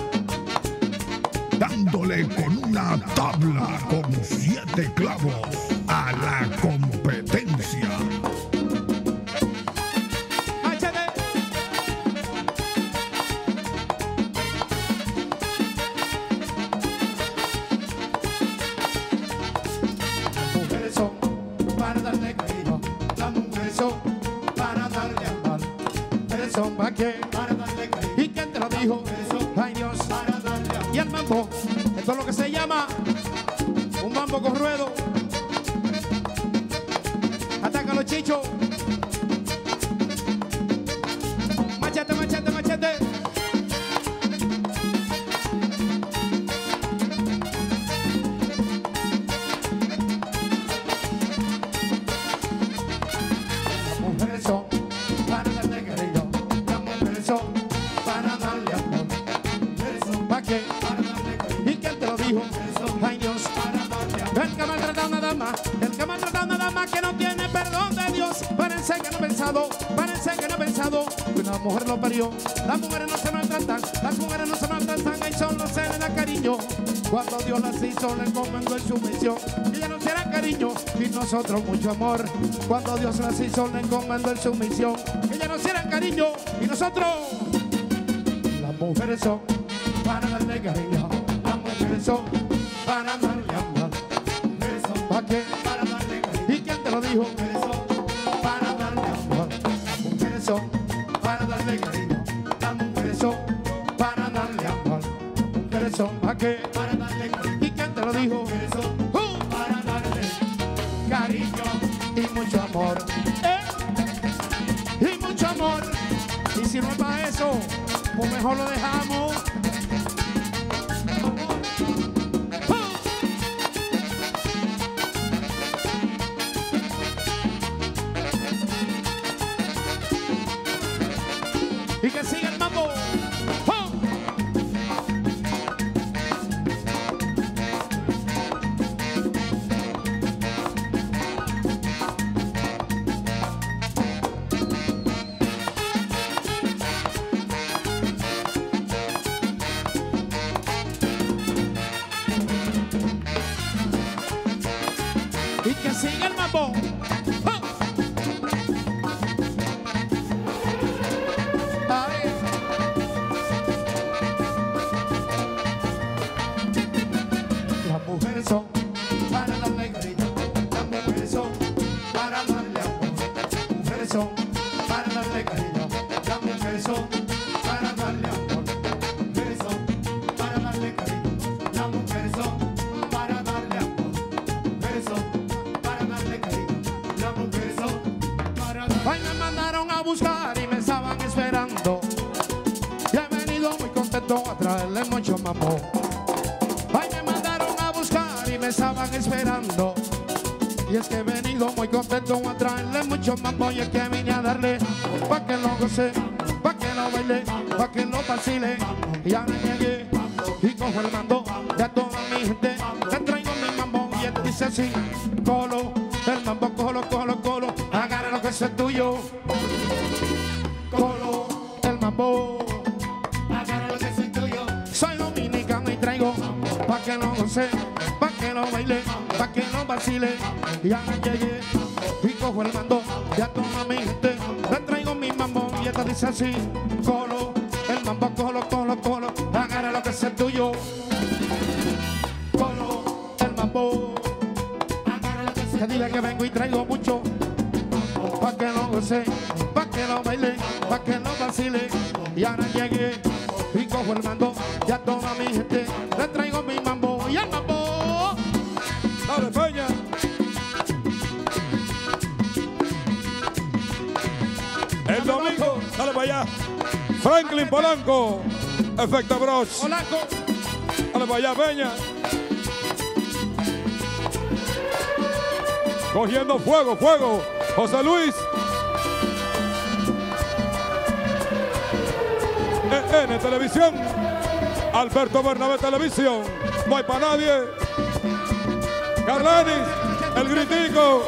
Dándole con una tabla con siete clavos a la competencia. Machete. Las mujeres son para darle cariño. Las mujeres son para darle amor. Las mujeres son para qué, para darle cariño. ¿Y quién te lo dijo? Ay Dios, para darle amor. Y el mambo, esto es lo que se llama un mambo con ruedo. Ataca a los chichos. Machete, machete, machete. Las mujeres son para darle cariño. Las mujeres son para darle amor. Las mujeres son para qué, para darle cariño. ¿Y quién te lo dijo? Ay Dios, para darle amor. El que maltrata a una dama, el que maltrata a una dama que no tiene perdón de Dios. Parece que no ha pensado, parece que no ha pensado que una mujer lo parió. Las mujeres no se maltratan, las mujeres no se maltratan, y solo se le da cariño. Cuando Dios las hizo, le encomendó en su misión. Y ella nos diera cariño y nosotros mucho amor. Cuando Dios las hizo, le encomendó en su misión. Y ella nos diera cariño y nosotros. Las mujeres son para darle cariño. Las mujeres son para darle amor. Las mujeres son para qué, para darle cariño. ¿Y quién te lo dijo? Para darle amor. Las mujeres son para darle cariño. Las mujeres son para darle amor. Las mujeres son para qué, para darle cariño. ¿Y quién te lo dijo? Uh, para darle cariño y mucho amor. ¿Eh? Y mucho amor. Y si no es para eso, pues mejor lo dejamos. Y que siga el mambo. ¡Oh! Y que siga el mambo. ¡Oh! Ay. Las mujeres son para darle cariño. Las mujeres son para darle amor. Las mujeres son para darle cariño. Las mujeres son para darle amor. Las mujeres son para darle cariño. Las mujeres son para darle amor. Las mujeres son para darle cariño. Las mujeres son para darle. Ay, me mandaron a buscar y me estaban esperando. Y he venido muy contento a traerle mucho mambo. Ay, me mandaron a buscar y me estaban esperando. Y es que he venido muy contento a traerle mucho mambo. Y es que vine a darle pa' que lo goce, pa' que lo baile, pa' que lo vacile. Y ahora llegué y cojo el mando de toda mi gente. Le traigo mi mambo y él dice así: colo, el mambo, colo, colo, colo. Agarra lo que es tuyo. Colo, el mambo. Agarra lo que es tuyo. Soy dominicano y traigo pa' que lo goce, pa' que lo baile, pa' que lo vacile. Y ahora llegué y cojo el mando de toda mi gente. Le traigo mi mambo y esta dice así: colo, el mambo, colo, colo, colo. Agarra lo que es tuyo. Colo, el mambo. Agarra lo que es tuyo. Que diga que vengo y traigo mucho pa' que lo goce, pa' que lo baile, pa' que lo vacile. Y ahora llegué y cojo el mando y a toda mi gente le traigo mi mambo y el mambo. Dale, Peña. El domingo, dale para allá. Franklin Polanco, Efecto Broch. Polanco. Dale para allá, Peña. Cogiendo fuego, fuego. José Luis. E N Televisión. Alberto Bernabé Televisión. No hay para nadie. Carlanis. El gritico.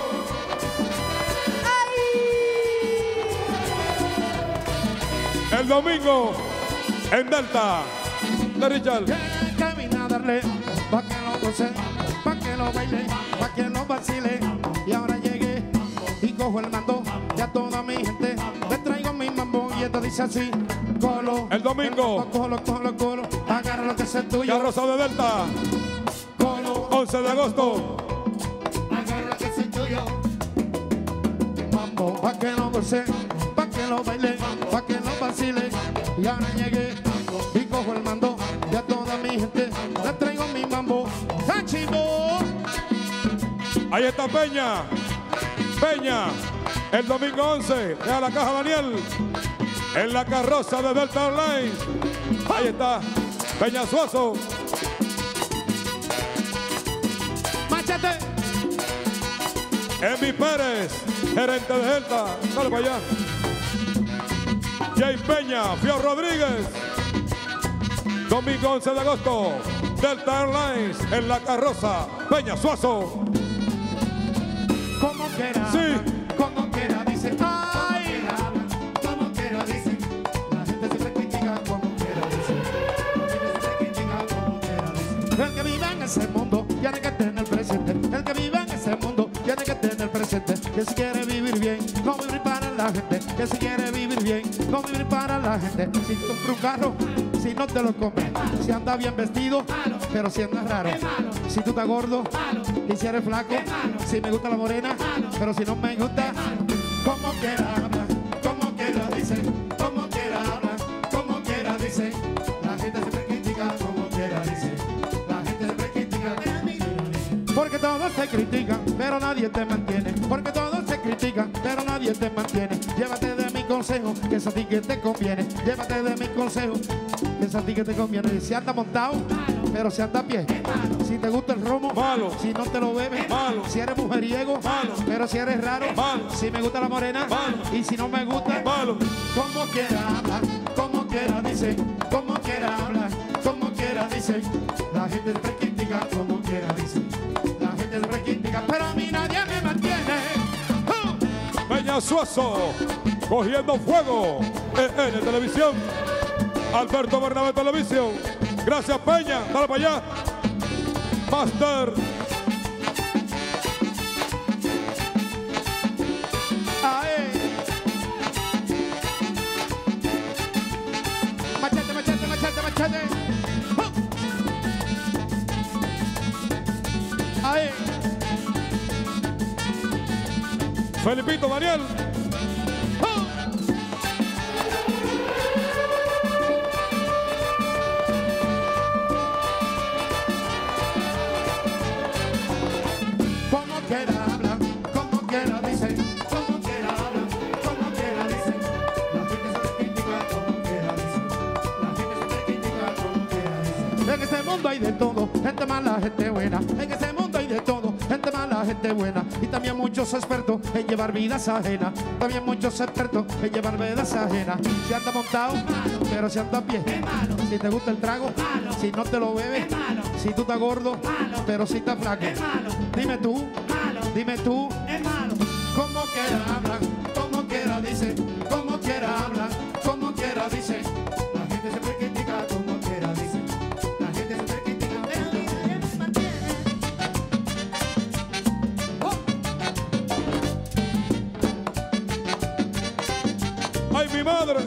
El domingo en Delta de Richard. Camina a darle pa' que lo goce, pa' que lo baile, pa' que lo vacile. Y ahora llegué y cojo el mando de a toda mi gente. Le traigo mi mambo y esto dice así. Colo, el domingo. Colo, colo, colo, agarra lo que es el tuyo. Carroza de Delta. Colo, once de agosto. agarra lo que es el tuyo. Mambo, pa' que lo goce, pa' que lo baile, pa' que lo vacile. Y ahora llegué y cojo el mando de a toda mi gente. Le traigo mi mambo. ¡Cachivo! Ahí está Peña. Peña. El domingo once. Deja la caja Daniel. En la carroza de Delta Airlines. Ahí está Peña Suazo. ¡Machete! Emi Pérez, gerente de Delta. Dale para allá. Jay Peña, Fio Rodríguez. Domingo once de agosto. Delta Airlines en la carroza. Peña Suazo. Como quiera, Sí. como quiera, dice. ¡Ay! Como quiera, dice. La gente siempre critica como quiera, dice. La gente siempre critica como quiera, dice. El que vive en ese mundo tiene que tener presente. El que vive en ese mundo tiene que tener presente. Que si quiere vivir bien, no vivir para la gente. Que si quiere vivir bien, no vivir para la gente. Si compra un carro, si no te lo comes. Si anda bien vestido, pero si andas raro. Si tú estás gordo, y si eres flaco, si me gusta la morena, pero si no me gusta, como quiera habla, como quiera dice, como quiera habla, como quiera dice. La gente siempre critica, como quiera dice. La gente siempre critica, porque todos te critican, pero nadie te mantiene. Porque todos te critican, pero nadie te mantiene. Llévate de mi consejo, que es a ti que te conviene. Llévate de mi consejo, que es a ti que te conviene. Si anda montado, pero si anda a pie. Si te gusta el romo, malo. Si no te lo bebes, malo. Si eres mujeriego, malo. Pero si eres raro, malo. Si me gusta la morena, malo. Y si no me gusta, malo. Como quiera habla, como quiera dice, como quiera habla, como quiera dice. La gente siempre critica, como quiera dice. La gente siempre critica, pero a mí nadie me mantiene. ¡Oh! Peña Suazo. Cogiendo fuego. E N Televisión. Alberto Bernabé Televisión. Gracias, Peña. Dale para allá. Master. ¡Ae! Machete, machete, machete, machete. ¡Oh! ¡Ae! Felipito Daniel. ¡Oh! Como quiera habla, como quiera dice, como quiera habla, como quiera dice. La gente siempre critica, como quiera dice. La gente siempre critica, como quiera dice. En este mundo hay de todo, gente mala, gente buena. En este mundo hay de todo, gente mala, gente buena. Y también muchos expertos en llevar vidas ajenas. También muchos expertos en llevar vidas ajenas. Si anda montado, pero si anda a pie. Si te gusta el trago, si no te lo bebes. Si tú estás gordo, pero si estás flaco. Dime tú, dime tú, como quiera habla, como quiera dice, como quiera habla, como quiera dice. La gente siempre critica, como quiera dice. La gente siempre critica, pero nadie me mantiene. Oh. ¡Ay, mi madre!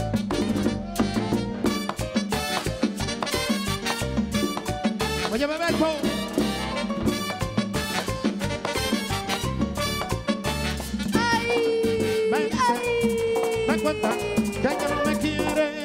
Oye, Bebeto. Ay, Me dice, ay. me cuenta que ella no me quiere.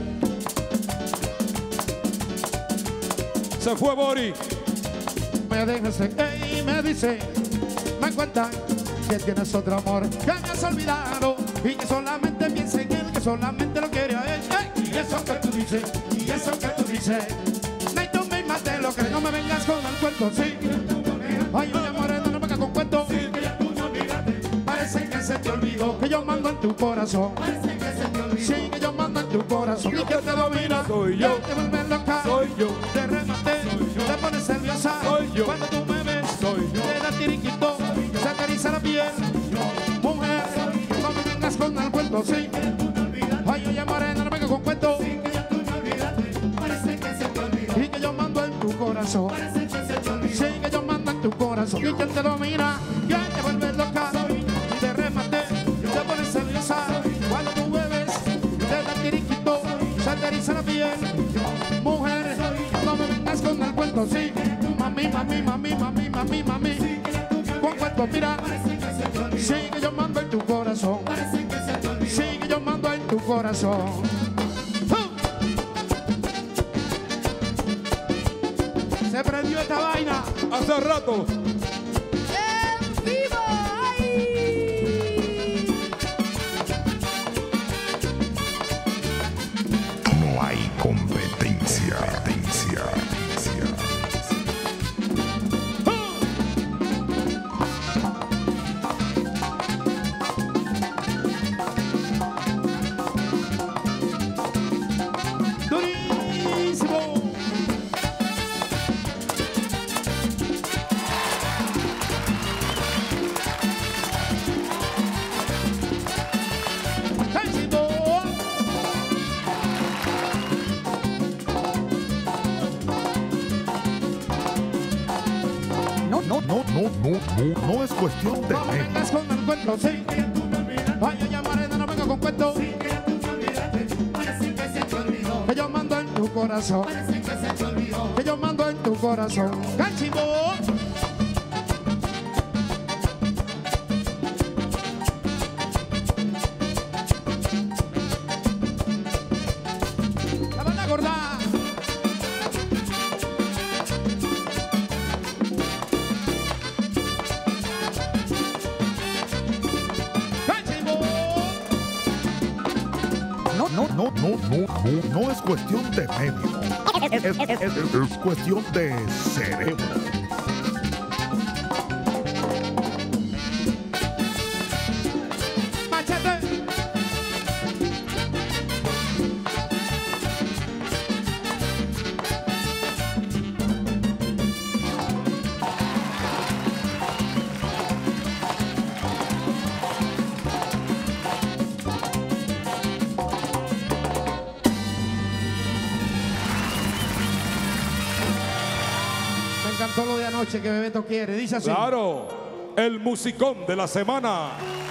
Se fue Bori. Me deja, ey, me dice, me cuenta que tienes otro amor que me has olvidado y que solamente piensa en él, que solamente lo quiere a él. Ey, y eso que tú dices, y Y eso que tú dices, ni tú misma te lo crees. No me vengas con el cuento, sí. Ay, oye, morena, no me vengas con cuento. Parece que se te olvidó que yo mando en tu corazón. Parece que se te olvidó. Sí, que yo mando en tu corazón. Y que te domina, soy yo. Te vuelves loca, soy yo. Te remate, te pones nerviosa, soy yo. Cuando tú me ves, soy yo. Te da tiriquito, se acaricia la piel. Mujer, no me vengas con el cuento, sí. Ay, oye, morena, no me vengas con cuento. Sí, que ya tú me olvidaste. Parece que se te olvidó. Y que yo mando en tu corazón. Parece que se te olvidó. Sí, que yo mando en tu corazón. Y quien te domina, ya te vuelves loca. Te remate, te pones nerviosa. Cuando tú bebes, te da tiriquito, se acaricia la piel. Mujer, no me vengas con el cuento, sí. Mami, mami, mami, mami, mami, mami. Con cuento, mira. Sí, que yo mando en tu corazón. Sí, que yo mando en tu corazón. ¡Uh! Se prendió esta vaina hace rato. ¡En vivo! ¡Ay! No hay competencia. competencia. No, no, no, no, no, no es cuestión de No me vengas con el cuento, sí. Ay, oye, morena, no venga con cuento. Sí, que ya tú te olvidaste. Parece que se te olvidó. Que yo mando en tu corazón. Parece que se te olvidó. Que yo mando en tu corazón. ¡Canchibo! La banda gorda. No, no, no, no, no, no es cuestión de medio. Es, es- es- es- es cuestión de cerebro. Machete. Me encantó lo de anoche que Bebeto quiere. Dice así. Claro, el musicón de la semana.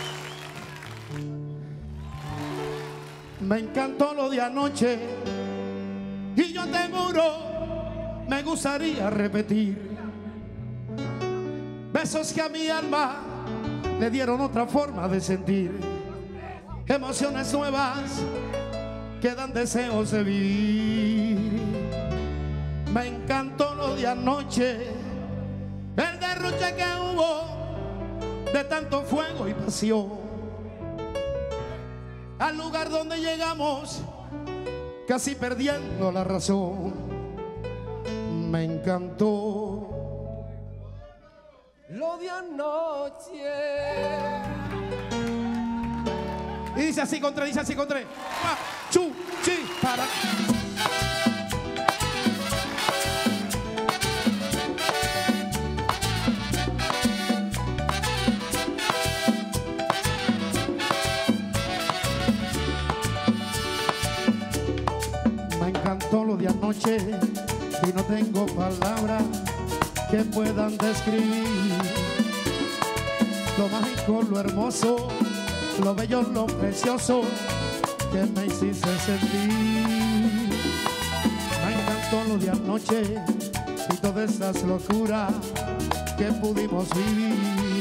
Me encantó lo de anoche y yo te juro me gustaría repetir besos que a mi alma le dieron otra forma de sentir, emociones nuevas que dan deseos de vivir. Me encantó lo de anoche, el derroche que hubo de tanto fuego y pasión. Al lugar donde llegamos, casi perdiendo la razón. Me encantó lo de anoche. y dice así con tres, dice así con tres. Pa, chu, chi, para. Me encantó lo de anoche y no tengo palabras que puedan describir lo mágico, lo hermoso, lo bello, lo precioso que me hiciste sentir. Me encantó lo de anoche y todas esas locuras que pudimos vivir.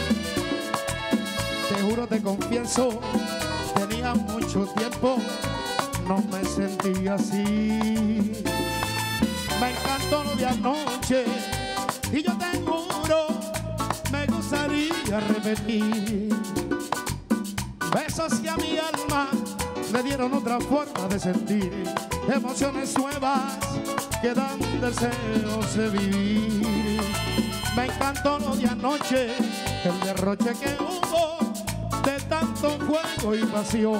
Te juro, te confieso, tenía mucho tiempo, no me sentí así. Me encantó lo de anoche y yo te juro, me gustaría repetir besos que a mi alma le dieron otra forma de sentir, emociones nuevas que dan deseos de vivir. Me encantó lo de anoche, el derroche que hubo de tanto fuego y pasión.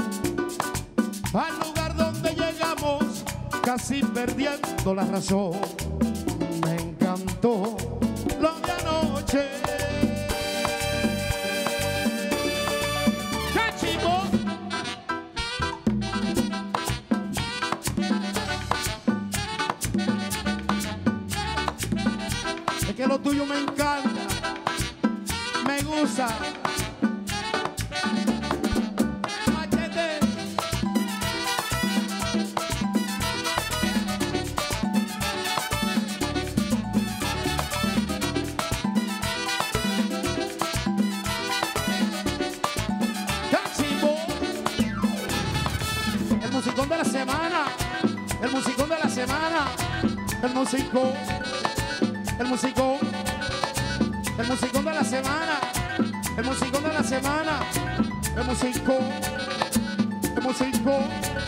Al lugar donde llegamos, casi perdiendo la razón. Me encantó lo de anoche. ¡Qué chivo! Es que lo tuyo me encanta, me gusta. Machete. El musicón de la semana, el musicón de la semana, el musicón, el musicón, el musicón de la semana, el musicón de la semana, el musicón, el musicón.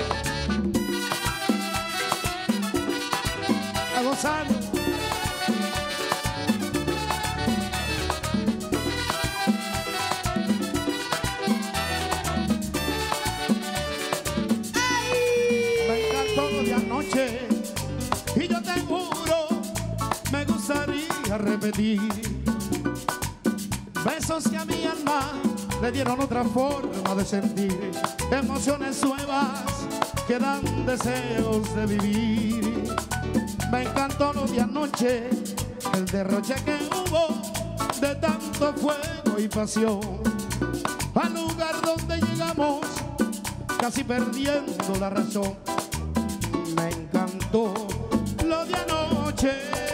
A gozando. De anoche y yo te juro me gustaría repetir besos que a mi alma le dieron otra forma de sentir, emociones nuevas que dan deseos de vivir. Me encantó lo de anoche, el derroche que hubo de tanto fuego y pasión. Al lugar donde llegamos, casi perdiendo la razón. Me encantó lo de anoche.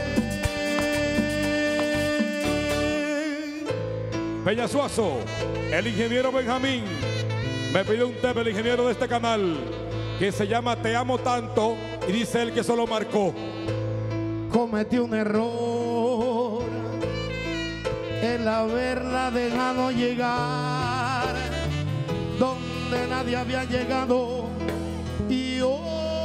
Peñasuazo, el ingeniero Benjamín me pidió un tema, el ingeniero de este canal, que se llama Te amo tanto, y dice él que solo marcó. Cometí un error el haberla dejado llegar donde nadie había llegado, y hoy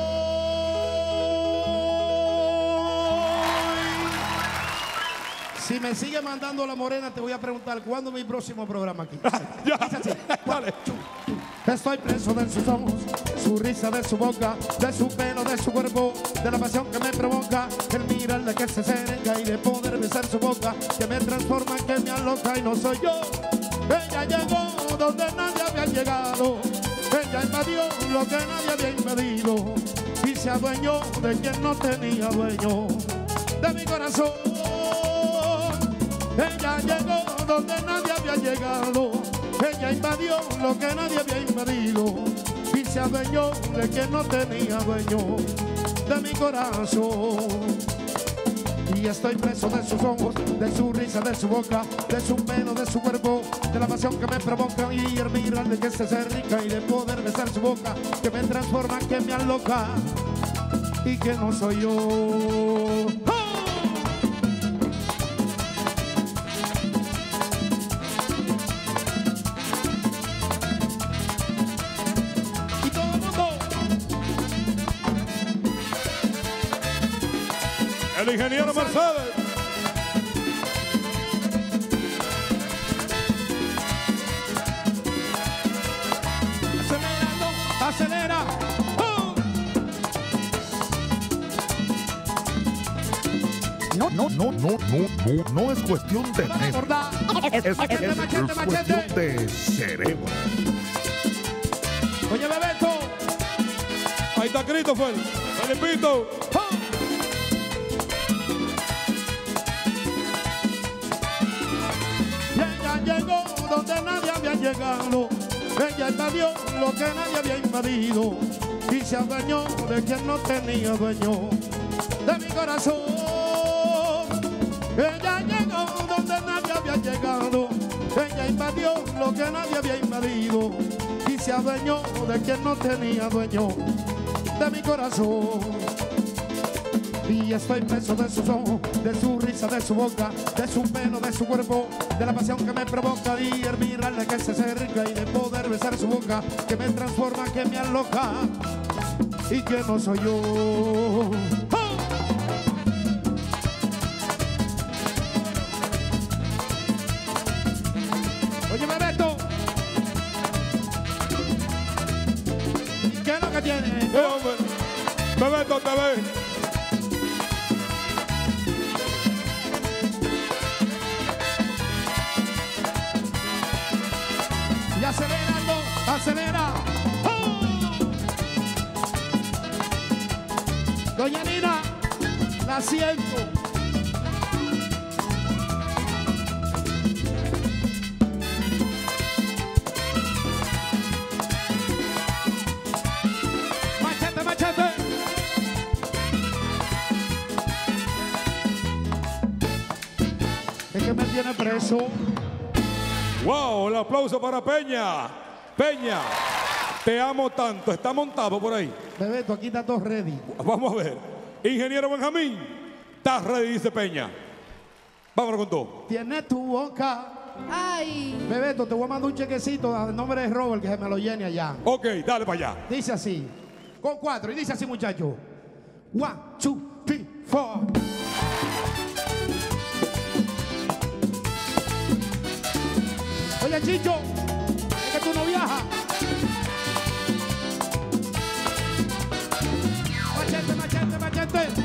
si me sigue mandando la morena, te voy a preguntar cuándo es mi próximo programa aquí. Ya, dale. Estoy preso de sus ojos, su risa, de su boca, de su pelo, de su cuerpo, de la pasión que me provoca, el mirarle que se acerca y de poder besar su boca, que me transforma, que me aloca y no soy yo. Ella llegó donde nadie había llegado, ella invadió lo que nadie había invadido y se adueñó de quien no tenía dueño de mi corazón. Ella llegó donde nadie había llegado, ella invadió lo que nadie había invadido y se adueñó de quien no tenía dueño de mi corazón. Y estoy preso de sus ojos, de su risa, de su boca, de su pelo, de su cuerpo, de la pasión que me provoca y el mirarle que se acerca y de poder besar su boca, que me transforma, que me aloca y que no soy yo. ¡Oh! El ingeniero Mercedes. Acelerando, acelera. ¡Oh! No, no, no, no, no, no, no es cuestión de mente. Es, es, es, es, es cuestión de cerebro. Oye, Bebeto. Ahí está Christopher. Felipito. ¡Oh! Llegó donde nadie había llegado, ella invadió lo que nadie había invadido y se adueñó de quien no tenía dueño de mi corazón. Ella llegó donde nadie había llegado, ella invadió lo que nadie había invadido y se adueñó de quien no tenía dueño de mi corazón. Y estoy preso de sus ojos, de su risa, de su boca, de su pelo, de su cuerpo, de la pasión que me provoca y el mirarle que se acerca y de poder besar su boca, que me transforma, que me aloca y que no soy yo. ¡Oh! Oye, Bebeto, ¿qué es lo que tiene? Eh, hombre. Bebeto T V. Y acelerando, acelera. ¡Oh! Doña Nina, la siento. Machete, machete. Es que me tiene preso. Wow, el aplauso para Peña. Peña, te amo tanto. Está montado por ahí. Bebeto, aquí está todo ready. Vamos a ver. Ingeniero Benjamín, estás ready, dice Peña. Vámonos con todo. Tiene tu boca. Ay. Bebeto, te voy a mandar un chequecito al nombre de Robert que se me lo llene allá. Ok, dale para allá. Dice así. Con cuatro. Y dice así, muchachos. One, two, three, four. Oye, Chicho, es que tú no viajas. Machete, machete, machete.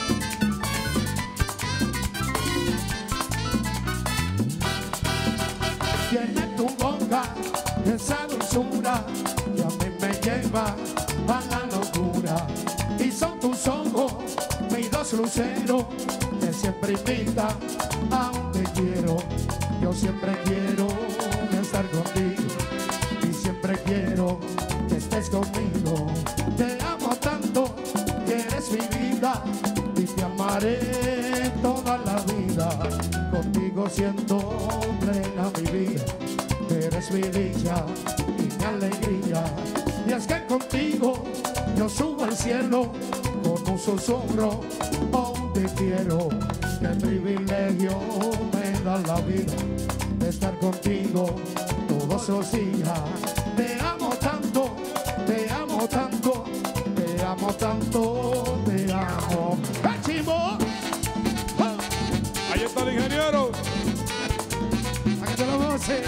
Tiene tu boca, esa dulzura que a mí me lleva a la locura. Y son tus ojos, mis dos luceros, que siempre invitan a donde quiero. Yo siempre quiero estar contigo y siempre quiero que estés conmigo. Te amo tanto que eres mi vida y te amaré toda la vida. Contigo siento plena mi vida, eres mi dicha y mi alegría. Y es que contigo yo subo al cielo con un susurro donde quiero. Qué privilegio me da la vida de estar contigo todos los días. Te amo tanto, te amo tanto, te amo tanto, te amo. ¡Eh, chimbo! ¡Oh! Ahí está el ingeniero. ¿A que te lo goce?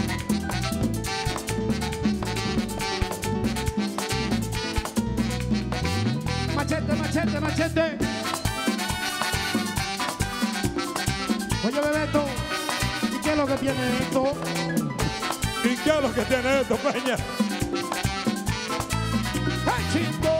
Machete, machete, machete. Oye, Bebeto, ¿y qué es lo que tiene esto? ¿Y qué es lo que tiene esto, Peña? ¡Ay, chico!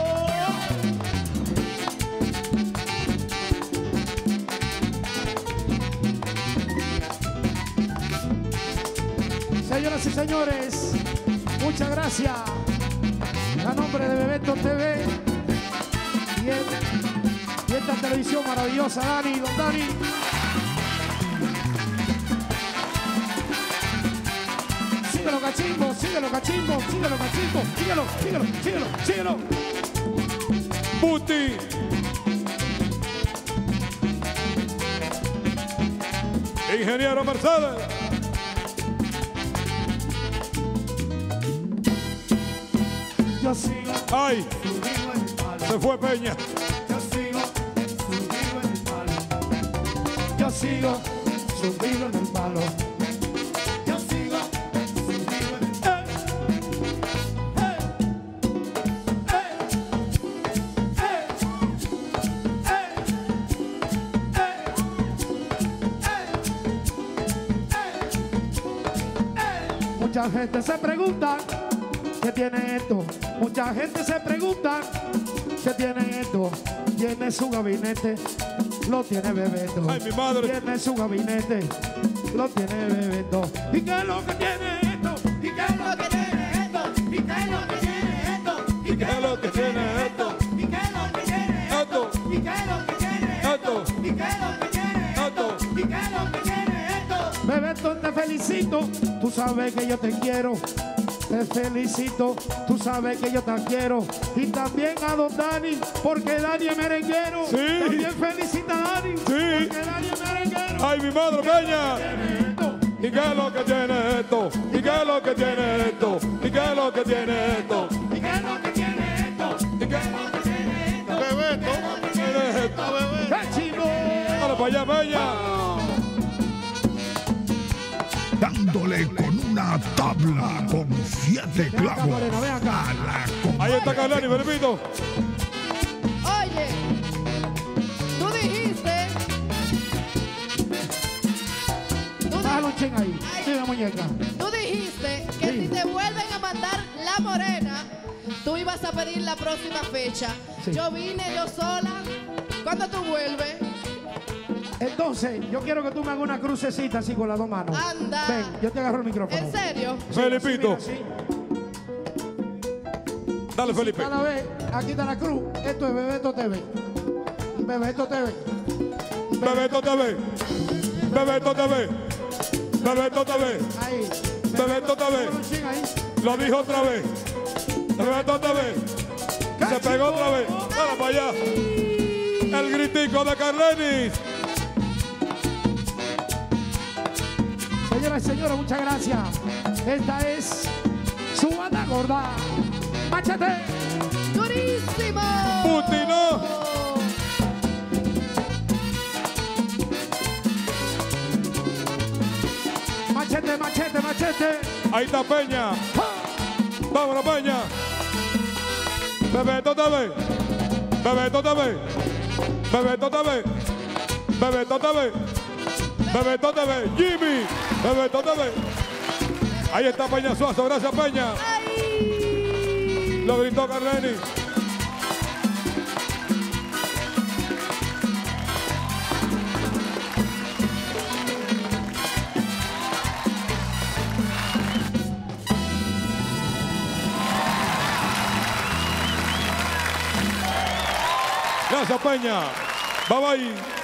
Señoras y señores, muchas gracias. A nombre de Bebeto T V y, el, y esta televisión maravillosa, Dani, don Dani. Síguelo, cachimbo, síguelo, cachimbo, síguelo, cachimbo, síguelo, síguelo, síguelo, síguelo. Buti. Ingeniero Mercedes. Yo sigo. Ay, se fue Peña. Yo sigo subido en el palo. Yo sigo subido en el palo. Yo sigo subido en el palo. Mucha gente se pregunta ¿qué tiene esto? Mucha gente se pregunta ¿qué tiene esto? Tiene su gabinete, lo tiene Bebeto. Ay, mi madre. Tiene su gabinete, lo tiene Bebeto. ¿Y qué es lo que tiene esto? ¿Y qué es lo que tiene esto? ¿Y qué es lo que tiene esto? ¿Y qué es lo que tiene esto? ¿Y qué es lo que tiene Esto. ¿Y qué es lo que tiene Esto. ¿Y qué es lo que tiene Esto. ¿Y qué es lo que tiene esto? Bebeto, te felicito, tú sabes que yo te quiero. Te felicito, tú sabes que yo te quiero. Y también a don Dani, porque Dani es merenguero. Sí. También felicita a Dani, Sí. porque Dani es merenguero. Ay, mi madre Peña. ¿Y qué es lo que tiene esto? ¿Y qué es lo que tiene esto? ¿Y qué es lo que tiene esto? ¿Y qué es lo que tiene esto? ¿Y qué es lo para allá, Peña. Dándole con una tabla con siete clavos a la Ahí está Carlani, Felipito. Oye, tú dijiste. Tú, Bájalo un di- ching ahí. Ay. Sí, la muñeca. tú dijiste que Sí. si te vuelven a mandar la morena, tú ibas a pedir la próxima fecha. Sí. Yo vine yo sola. ¿Cuándo tú vuelves? Entonces, yo quiero que tú me hagas una crucecita así con las dos manos. Anda. Ven, yo te agarro el micrófono. ¿En serio? Felipito. Sí, mira, Dale, sí. Felipe. Cada vez, aquí está la cruz. Esto es Bebeto T V. Bebeto T V. Bebeto T V. Bebeto T V. Bebeto T V. Ahí. Bebeto T V. Bájalo un ching ahí. Lo dijo otra vez. Bebeto T V. Se pegó otra vez. Dale para allá. El gritico de Carlenis. Señoras y señores, muchas gracias. Esta es su banda gorda. ¡Machete! ¡Durísimo! Putinó. Machete, machete, machete. Ahí está Peña. Vámonos, Peña. Bebeto T V. Bebeto T V. Bebeto T V. Bebeto T V. Bebeto T V. Jimmy. Bebeto T V. Ahí está Peña Suazo. Gracias, Peña. Lo gritó Carleni. Gracias, Peña. Bye bye.